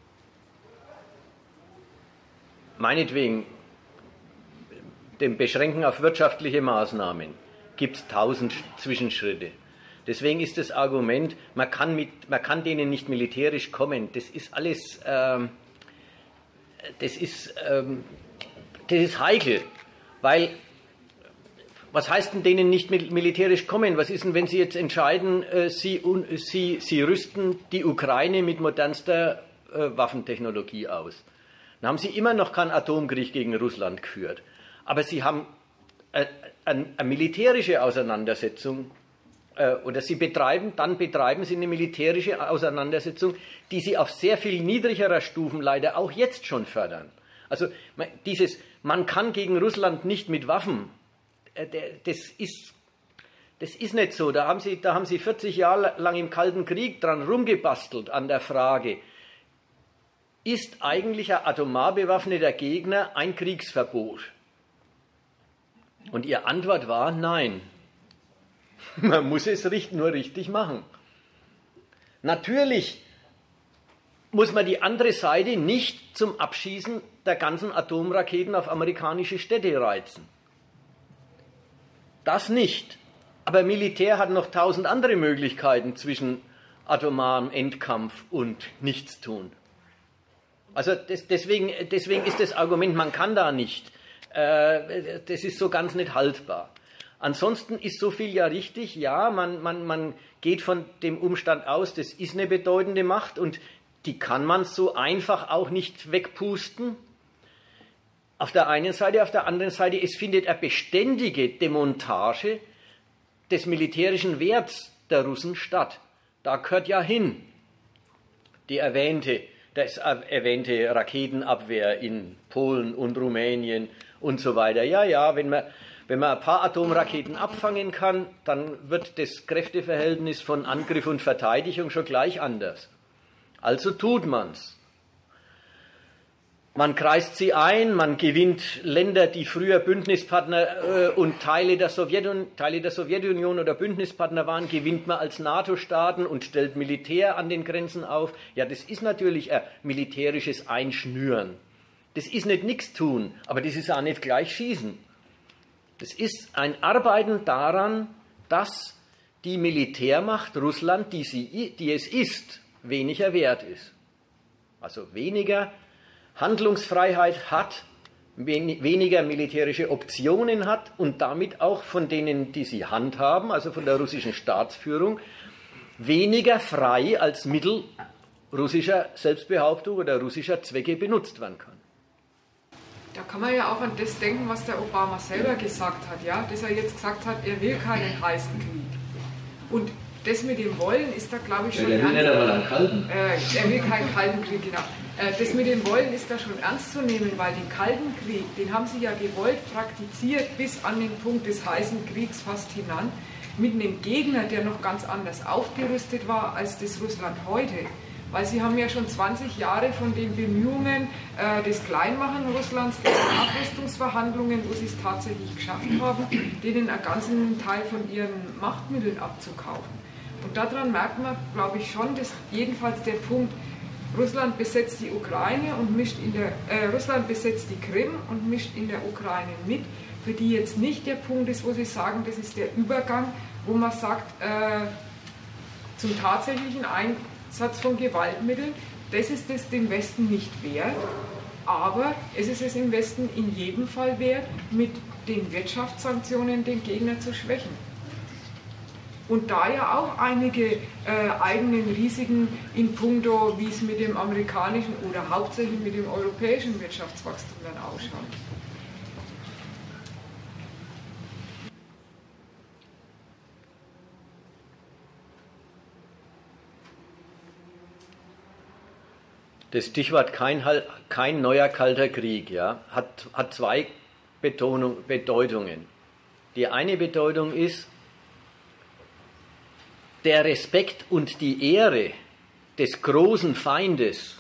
meinetwegen, dem Beschränken auf wirtschaftliche Maßnahmen, gibt es tausend Zwischenschritte. Deswegen ist das Argument, man kann, mit, man kann denen nicht militärisch kommen, das ist alles, ähm, das ist, ähm, das ist heikel, weil, was heißt denn denen nicht militärisch kommen? Was ist denn, wenn sie jetzt entscheiden, äh, sie, sie, sie rüsten die Ukraine mit modernster äh, Waffentechnologie aus? Dann haben sie immer noch keinen Atomkrieg gegen Russland geführt. Aber sie haben äh, eine, eine militärische Auseinandersetzung, äh, oder sie betreiben, dann betreiben sie eine militärische Auseinandersetzung, die sie auf sehr viel niedrigerer Stufen leider auch jetzt schon fördern. Also dieses, man kann gegen Russland nicht mit Waffen, Das ist, das ist nicht so. Da haben, sie, da haben Sie vierzig Jahre lang im Kalten Krieg dran rumgebastelt an der Frage, ist eigentlich ein atomar bewaffneter Gegner ein Kriegsverbot? Und Ihre Antwort war nein. Man muss es nur richtig machen. Natürlich muss man die andere Seite nicht zum Abschießen der ganzen Atomraketen auf amerikanische Städte reizen. Das nicht. Aber Militär hat noch tausend andere Möglichkeiten zwischen atomarem Endkampf und Nichtstun. Also das, deswegen, deswegen ist das Argument, man kann da nicht, äh, das ist so ganz nicht haltbar. Ansonsten ist so viel ja richtig, ja, man, man, man geht von dem Umstand aus, das ist eine bedeutende Macht und die kann man so einfach auch nicht wegpusten. Auf der einen Seite, auf der anderen Seite, es findet eine beständige Demontage des militärischen Werts der Russen statt. Da gehört ja hin die erwähnte, das erwähnte Raketenabwehr in Polen und Rumänien und so weiter. Ja, ja, wenn man, wenn man ein paar Atomraketen abfangen kann, dann wird das Kräfteverhältnis von Angriff und Verteidigung schon gleich anders. Also tut man's. Man kreist sie ein, man gewinnt Länder, die früher Bündnispartner äh, und Teile der, Sowjetun- Teile der Sowjetunion oder Bündnispartner waren, gewinnt man als NATO-Staaten und stellt Militär an den Grenzen auf. Ja, das ist natürlich ein militärisches Einschnüren. Das ist nicht nichts tun, aber das ist auch nicht gleich schießen. Das ist ein Arbeiten daran, dass die Militärmacht Russland, die, sie, die es ist, weniger wert ist. Also weniger Handlungsfreiheit hat, wen, weniger militärische Optionen hat und damit auch von denen, die sie handhaben, also von der russischen Staatsführung, weniger frei als Mittel russischer Selbstbehauptung oder russischer Zwecke benutzt werden kann. Da kann man ja auch an das denken, was der Obama selber gesagt hat, ja, dass er jetzt gesagt hat, er will keinen heißen Krieg. Und das mit dem Wollen ist da, glaube ich, schon ja, der will ernst. Nicht einmal einen kalten. Äh, er will keinen kalten Krieg, genau. Äh, das mit dem Wollen ist da schon ernst zu nehmen, weil den Kalten Krieg, den haben sie ja gewollt praktiziert bis an den Punkt des heißen Kriegs fast hinan, mit einem Gegner, der noch ganz anders aufgerüstet war als das Russland heute. Weil sie haben ja schon zwanzig Jahre von den Bemühungen äh, des Kleinmachen Russlands, der Abrüstungsverhandlungen, wo sie es tatsächlich geschafft haben, denen einen ganzen Teil von ihren Machtmitteln abzukaufen. Und daran merkt man, glaube ich, schon, dass jedenfalls der Punkt, Russland besetzt die Ukraine und mischt in der, äh, Russland besetzt die Krim und mischt in der Ukraine mit, für die jetzt nicht der Punkt ist, wo sie sagen, das ist der Übergang, wo man sagt, äh, zum tatsächlichen Einsatz von Gewaltmitteln, das ist es dem Westen nicht wert, aber es ist es im Westen in jedem Fall wert, mit den Wirtschaftssanktionen den Gegner zu schwächen. Und da ja auch einige äh, eigenen Risiken in puncto, wie es mit dem amerikanischen oder hauptsächlich mit dem europäischen Wirtschaftswachstum dann ausschaut. Das Stichwort kein, kein neuer kalter Krieg, ja, hat, hat zwei Betonung, Bedeutungen. Die eine Bedeutung ist, der Respekt und die Ehre des großen Feindes,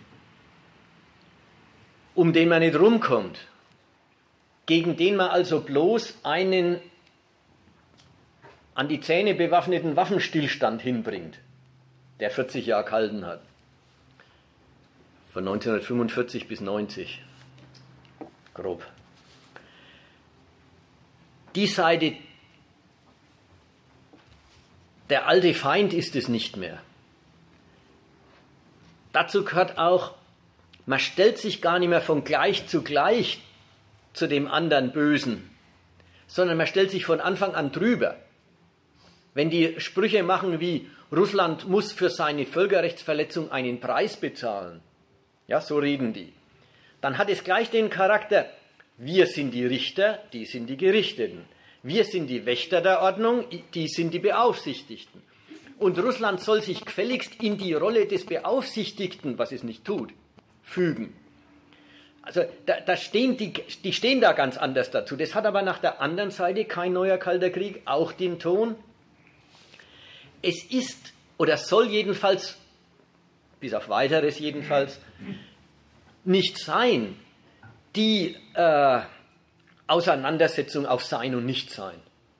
um den man nicht rumkommt, gegen den man also bloß einen an die Zähne bewaffneten Waffenstillstand hinbringt, der vierzig Jahre gehalten hat. Von neunzehnhundertfünfundvierzig bis neunzig, grob. Die Seite, der alte Feind ist es nicht mehr. Dazu gehört auch, man stellt sich gar nicht mehr von gleich zu gleich zu dem anderen Bösen, sondern man stellt sich von Anfang an drüber. Wenn die Sprüche machen wie, Russland muss für seine Völkerrechtsverletzung einen Preis bezahlen, ja, so reden die, dann hat es gleich den Charakter, wir sind die Richter, die sind die Gerichteten. Wir sind die Wächter der Ordnung, die sind die Beaufsichtigten. Und Russland soll sich gefälligst in die Rolle des Beaufsichtigten, was es nicht tut, fügen. Also da, da stehen die, die stehen da ganz anders dazu. Das hat aber nach der anderen Seite kein neuer kalter Krieg auch den Ton. Es ist, oder soll jedenfalls, bis auf Weiteres jedenfalls, nicht sein, die äh, Auseinandersetzung auf Sein und Nichtsein.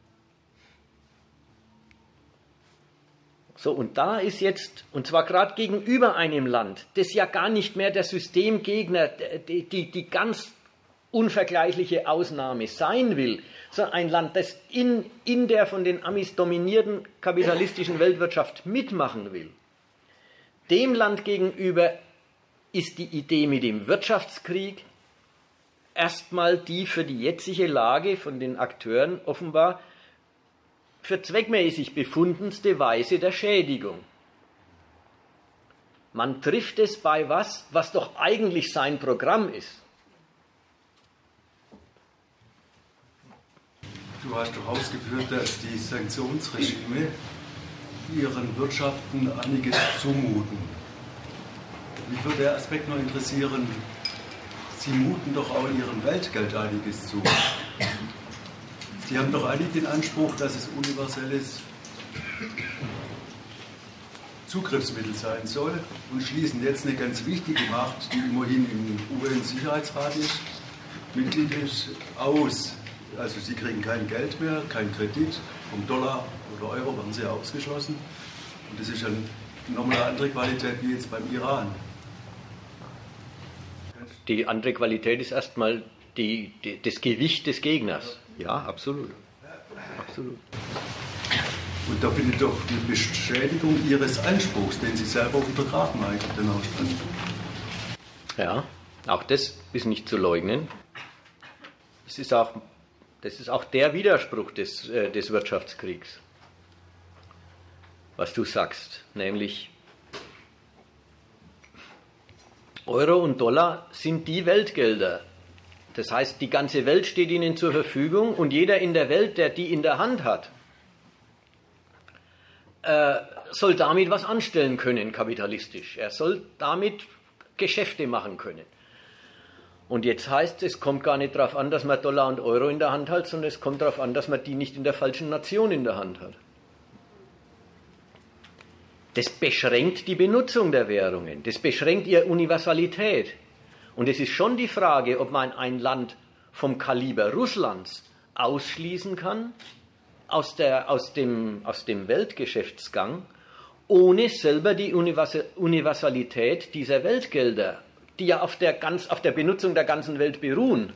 So, und da ist jetzt, und zwar gerade gegenüber einem Land, das ja gar nicht mehr der Systemgegner, die, die, die ganz unvergleichliche Ausnahme sein will, sondern ein Land, das in, in der von den Amis dominierten kapitalistischen Weltwirtschaft mitmachen will. Dem Land gegenüber ist die Idee mit dem Wirtschaftskrieg erstmal die für die jetzige Lage von den Akteuren offenbar für zweckmäßig befundenste Weise der Schädigung. Man trifft es bei was, was doch eigentlich sein Programm ist. Du hast doch ausgeführt, dass die Sanktionsregime ihren Wirtschaften einiges zumuten. Mich würde der Aspekt noch interessieren, sie muten doch auch ihrem Weltgeld einiges zu. Sie haben doch eigentlich den Anspruch, dass es universelles Zugriffsmittel sein soll und schließen jetzt eine ganz wichtige Macht, die immerhin im U N-Sicherheitsrat ist, Mitglied ist, aus. Also sie kriegen kein Geld mehr, kein Kredit, vom Dollar oder Euro werden sie ausgeschlossen. Und das ist dann nochmal eine andere Qualität wie jetzt beim Iran. Die andere Qualität ist erstmal die, die, das Gewicht des Gegners. Ja, absolut. absolut. Und da findet doch die Beschädigung Ihres Anspruchs, den Sie selber untergraben eigentlich dann auch statt. Ja, auch das ist nicht zu leugnen. Das ist auch, das ist auch der Widerspruch des, äh, des Wirtschaftskriegs, was du sagst, nämlich Euro und Dollar sind die Weltgelder. Das heißt, die ganze Welt steht ihnen zur Verfügung und jeder in der Welt, der die in der Hand hat, äh, soll damit was anstellen können, kapitalistisch. Er soll damit Geschäfte machen können. Und jetzt heißt es, es kommt gar nicht darauf an, dass man Dollar und Euro in der Hand hat, sondern es kommt darauf an, dass man die nicht in der falschen Nation in der Hand hat. Das beschränkt die Benutzung der Währungen, das beschränkt ihre Universalität. Und es ist schon die Frage, ob man ein Land vom Kaliber Russlands ausschließen kann aus, der, aus, dem, aus dem Weltgeschäftsgang ohne selber die Universalität dieser Weltgelder, die ja auf der, ganz, auf der Benutzung der ganzen Welt beruhen,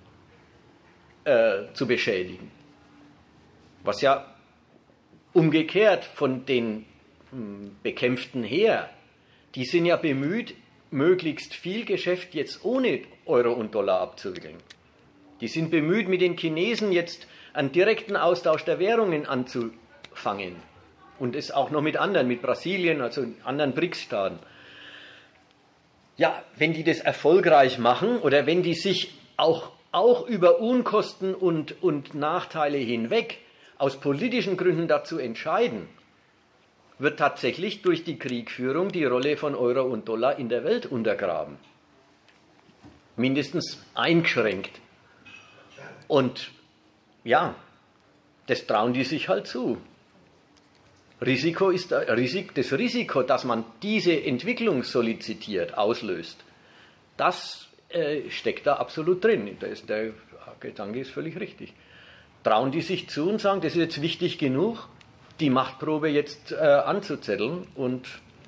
äh, zu beschädigen. Was ja umgekehrt von den mh, Bekämpften her, die sind ja bemüht, möglichst viel Geschäft jetzt ohne Euro und Dollar abzuwickeln. Die sind bemüht, mit den Chinesen jetzt einen direkten Austausch der Währungen anzufangen. Und es auch noch mit anderen, mit Brasilien, also anderen B R I C S-Staaten. Ja, wenn die das erfolgreich machen oder wenn die sich auch, auch über Unkosten und, und Nachteile hinweg aus politischen Gründen dazu entscheiden, wird tatsächlich durch die Kriegführung die Rolle von Euro und Dollar in der Welt untergraben. Mindestens eingeschränkt. Und ja, das trauen die sich halt zu. Risiko ist das Risiko, dass man diese Entwicklung solizitiert, auslöst, das äh, steckt da absolut drin. Da ist, der Gedanke ist völlig richtig. Trauen die sich zu und sagen, das ist jetzt wichtig genug, die Machtprobe jetzt äh, anzuzetteln, und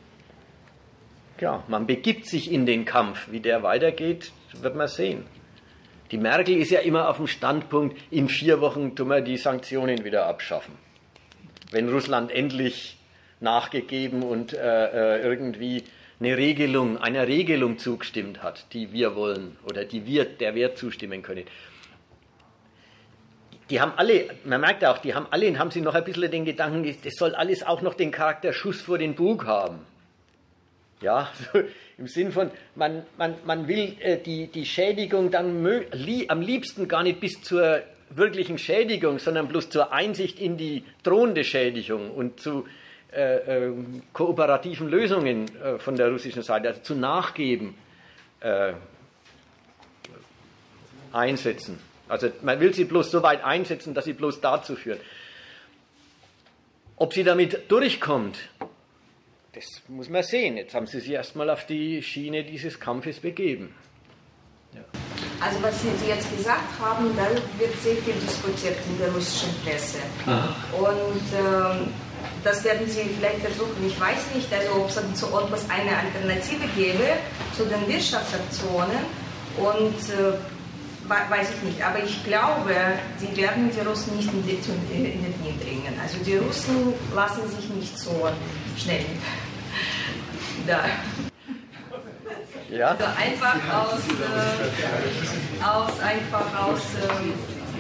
ja, man begibt sich in den Kampf. Wie der weitergeht, wird man sehen. Die Merkel ist ja immer auf dem Standpunkt, in vier Wochen tun wir die Sanktionen wieder abschaffen. Wenn Russland endlich nachgegeben und äh, irgendwie eine Regelung, einer Regelung zugestimmt hat, die wir wollen oder die wir, der wir zustimmen können. Die haben alle, man merkt auch, die haben alle, haben sie noch ein bisschen den Gedanken, das soll alles auch noch den Charakter Schuss vor den Bug haben. Ja, so im Sinn von, man, man, man will äh, die, die Schädigung dann li am liebsten gar nicht bis zur wirklichen Schädigung, sondern bloß zur Einsicht in die drohende Schädigung und zu äh, äh, kooperativen Lösungen äh, von der russischen Seite, also zu Nachgeben äh, einsetzen. Also man will sie bloß so weit einsetzen, dass sie bloß dazu führt. Ob sie damit durchkommt, das muss man sehen. Jetzt haben sie sich erstmal auf die Schiene dieses Kampfes begeben. Ja. Also was Sie jetzt gesagt haben, da wird sehr viel diskutiert in der russischen Presse. Aha. Und ähm, das werden Sie vielleicht versuchen, ich weiß nicht, also ob es zu etwas eine Alternative gäbe zu den Wirtschaftsaktionen, und äh, weiß ich nicht. Aber ich glaube, die werden die Russen nicht in die, in die Knie bringen. Also die Russen lassen sich nicht so schnell da. Ja. Also einfach aus, äh, aus, einfach aus, ähm,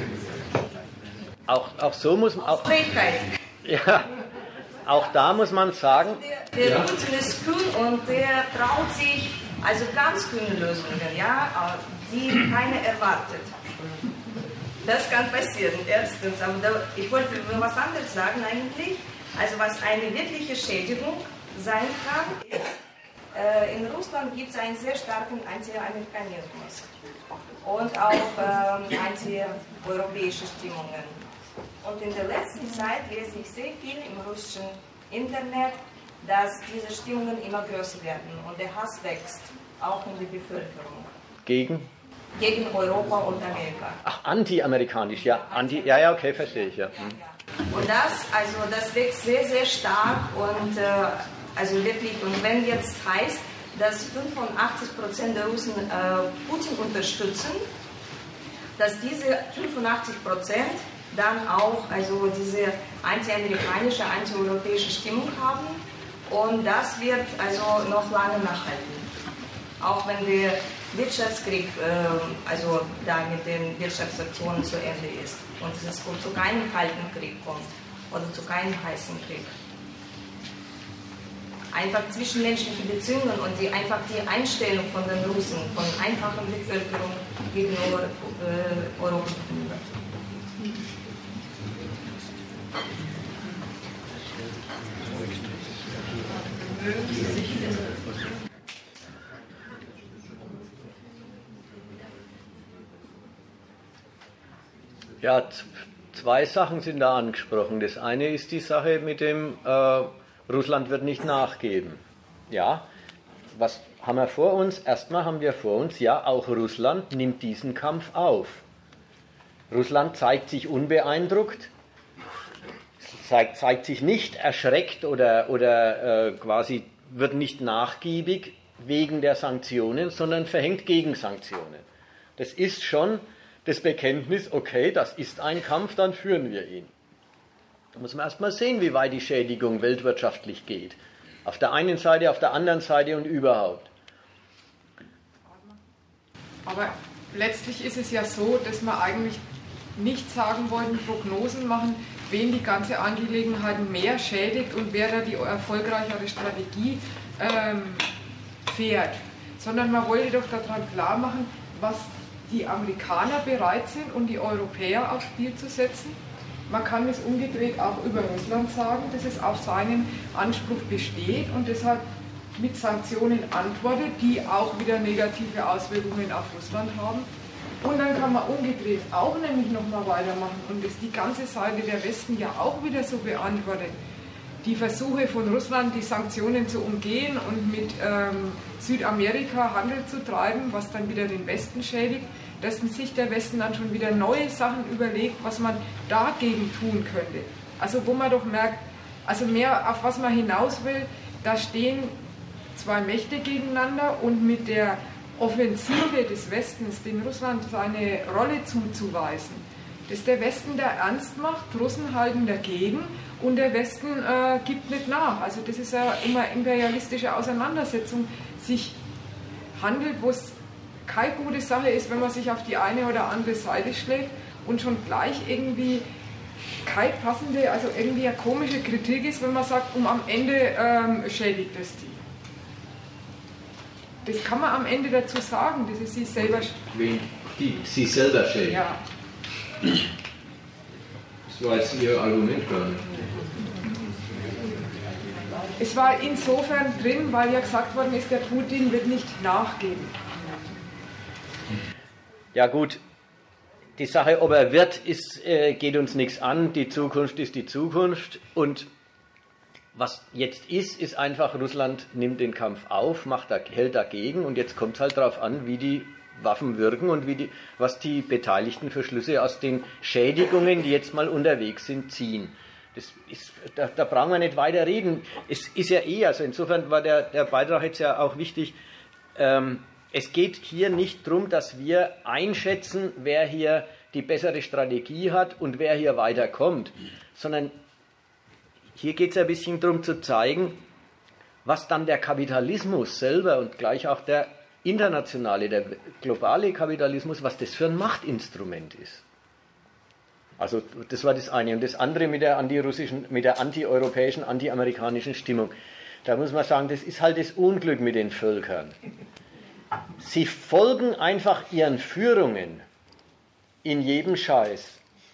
auch, auch so muss man, auch, Fähigkeit. Ja, auch da muss man sagen, der, der ja. Putin ist kühn und der traut sich, also ganz kühne Lösungen, ja, die keiner erwartet. Das kann passieren, erstens. Aber da, ich wollte was anderes sagen eigentlich, also was eine wirkliche Schädigung sein kann, ist, in Russland gibt es einen sehr starken Anti-Amerikanismus und auch ähm, anti-europäische Stimmungen. Und in der letzten Zeit lese ich sehr viel im russischen Internet, dass diese Stimmungen immer größer werden und der Hass wächst, auch in der Bevölkerung. Gegen? Gegen Europa und Amerika. Ach, anti-amerikanisch, ja. Anti, ja, ja, okay, verstehe ich, ja. Hm. Und das, also das wächst sehr, sehr stark und äh, also wirklich, und wenn jetzt heißt, dass fünfundachtzig Prozent der Russen äh, Putin unterstützen, dass diese fünfundachtzig Prozent dann auch also diese anti-amerikanische, anti-europäische Stimmung haben, und das wird also noch lange nachhalten. Auch wenn der Wirtschaftskrieg äh, also da mit den Wirtschaftsaktionen zu Ende ist und es zu keinem kalten Krieg kommt oder zu keinem heißen Krieg. Einfach zwischenmenschliche Beziehungen und die, einfach die Einstellung von den Russen, von einfachen Bevölkerung gegenüber äh, Europa. Ja, zwei Sachen sind da angesprochen. Das eine ist die Sache mit dem äh, Russland wird nicht nachgeben. Ja, was haben wir vor uns? Erstmal haben wir vor uns, ja, auch Russland nimmt diesen Kampf auf. Russland zeigt sich unbeeindruckt, zeigt, zeigt sich nicht erschreckt oder, oder äh, quasi wird nicht nachgiebig wegen der Sanktionen, sondern verhängt Gegensanktionen. Das ist schon das Bekenntnis, okay, das ist ein Kampf, dann führen wir ihn. Da muss man erst mal sehen, wie weit die Schädigung weltwirtschaftlich geht. Auf der einen Seite, auf der anderen Seite und überhaupt. Aber letztlich ist es ja so, dass wir eigentlich nicht sagen wollten, Prognosen machen, wen die ganze Angelegenheit mehr schädigt und wer da die erfolgreichere Strategie ähm, fährt. Sondern man wollte doch daran klar machen, was die Amerikaner bereit sind, um die Europäer aufs Spiel zu setzen. Man kann es umgedreht auch über Russland sagen, dass es auf seinen Anspruch besteht und deshalb mit Sanktionen antwortet, die auch wieder negative Auswirkungen auf Russland haben. Und dann kann man umgedreht auch nämlich nochmal weitermachen und das die ganze Seite der Westen ja auch wieder so beantwortet. Die Versuche von Russland, die Sanktionen zu umgehen und mit ähm, Südamerika Handel zu treiben, was dann wieder den Westen schädigt, dass sich der Westen dann schon wieder neue Sachen überlegt, was man dagegen tun könnte. Also wo man doch merkt, also mehr auf was man hinaus will, da stehen zwei Mächte gegeneinander und mit der Offensive des Westens, den Russland seine Rolle zuzuweisen, dass der Westen da ernst macht, Russen halten dagegen und der Westen äh, gibt nicht nach. Also das ist ja immer imperialistische Auseinandersetzung, sich handelt, wo es keine gute Sache ist, wenn man sich auf die eine oder andere Seite schlägt und schon gleich irgendwie keine passende, also irgendwie eine komische Kritik ist, wenn man sagt, um am Ende ähm, schädigt es die. Das kann man am Ende dazu sagen, dass es sie selber Wen die sie selber schädigt. Ja. Das war jetzt Ihr Argument gar nicht. Es war insofern drin, weil ja gesagt worden ist, der Putin wird nicht nachgeben. Ja gut, die Sache, ob er wird, ist, äh, geht uns nichts an. Die Zukunft ist die Zukunft und was jetzt ist, ist einfach, Russland nimmt den Kampf auf, macht, hält dagegen und jetzt kommt es halt darauf an, wie die Waffen wirken und wie die, was die Beteiligten für Schlüsse aus den Schädigungen, die jetzt mal unterwegs sind, ziehen. Das ist, da, da brauchen wir nicht weiter reden. Es ist ja eh, also insofern war der, der Beitrag jetzt ja auch wichtig, ähm, es geht hier nicht darum, dass wir einschätzen, wer hier die bessere Strategie hat und wer hier weiterkommt, sondern hier geht es ein bisschen darum zu zeigen, was dann der Kapitalismus selber und gleich auch der internationale, der globale Kapitalismus, was das für ein Machtinstrument ist. Also das war das eine. Und das andere mit der antirussischen, mit der antieuropäischen, antiamerikanischen Stimmung. Da muss man sagen, das ist halt das Unglück mit den Völkern. Sie folgen einfach ihren Führungen in jedem Scheiß.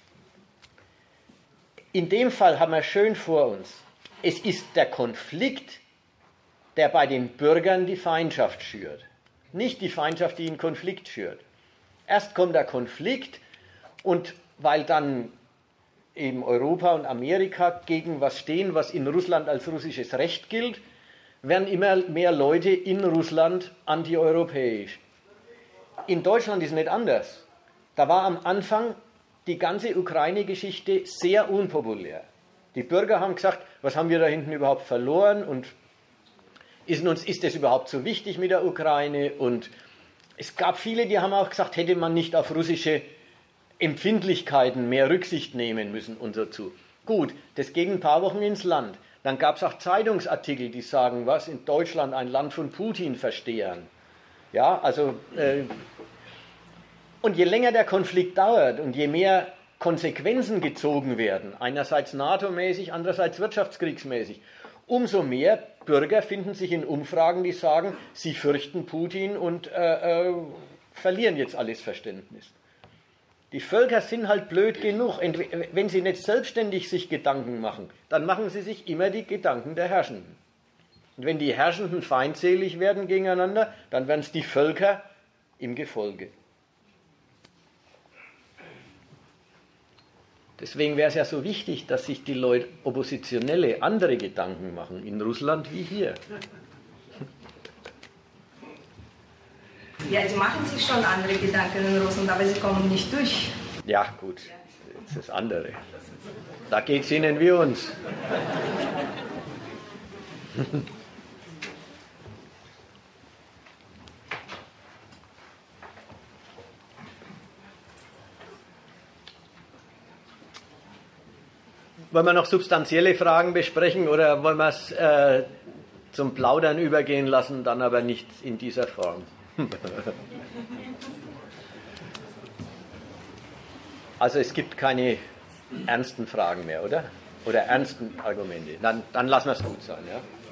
In dem Fall haben wir schön vor uns, es ist der Konflikt, der bei den Bürgern die Feindschaft schürt. Nicht die Feindschaft, die einen Konflikt schürt. Erst kommt der Konflikt und weil dann eben Europa und Amerika gegen was stehen, was in Russland als russisches Recht gilt, werden immer mehr Leute in Russland antieuropäisch. In Deutschland ist es nicht anders. Da war am Anfang die ganze Ukraine-Geschichte sehr unpopulär. Die Bürger haben gesagt, was haben wir da hinten überhaupt verloren und ist uns ist das überhaupt so wichtig mit der Ukraine? Und es gab viele, die haben auch gesagt, hätte man nicht auf russische Empfindlichkeiten mehr Rücksicht nehmen müssen und so zu. Gut, das ging ein paar Wochen ins Land. Dann gab es auch Zeitungsartikel, die sagen, was in Deutschland ein Land von Putin verstehen. Ja, also äh, und je länger der Konflikt dauert und je mehr Konsequenzen gezogen werden, einerseits NATO-mäßig, andererseits wirtschaftskriegsmäßig, umso mehr Bürger finden sich in Umfragen, die sagen, sie fürchten Putin und äh, äh, verlieren jetzt alles Verständnis. Die Völker sind halt blöd genug. Wenn sie nicht selbstständig sich Gedanken machen, dann machen sie sich immer die Gedanken der Herrschenden. Und wenn die Herrschenden feindselig werden gegeneinander, dann werden es die Völker im Gefolge. Deswegen wäre es ja so wichtig, dass sich die Leute Oppositionelle andere Gedanken machen, in Russland wie hier. Ja, sie machen sich schon andere Gedanken in Russland, aber sie kommen nicht durch. Ja, gut. jetzt das andere. Da geht es Ihnen wie uns. Wollen wir noch substanzielle Fragen besprechen oder wollen wir es äh, zum Plaudern übergehen lassen, dann aber nicht in dieser Form? Also es gibt keine ernsten Fragen mehr, oder? Oder ernsten Argumente. Dann, dann lassen wir es gut sein. Ja?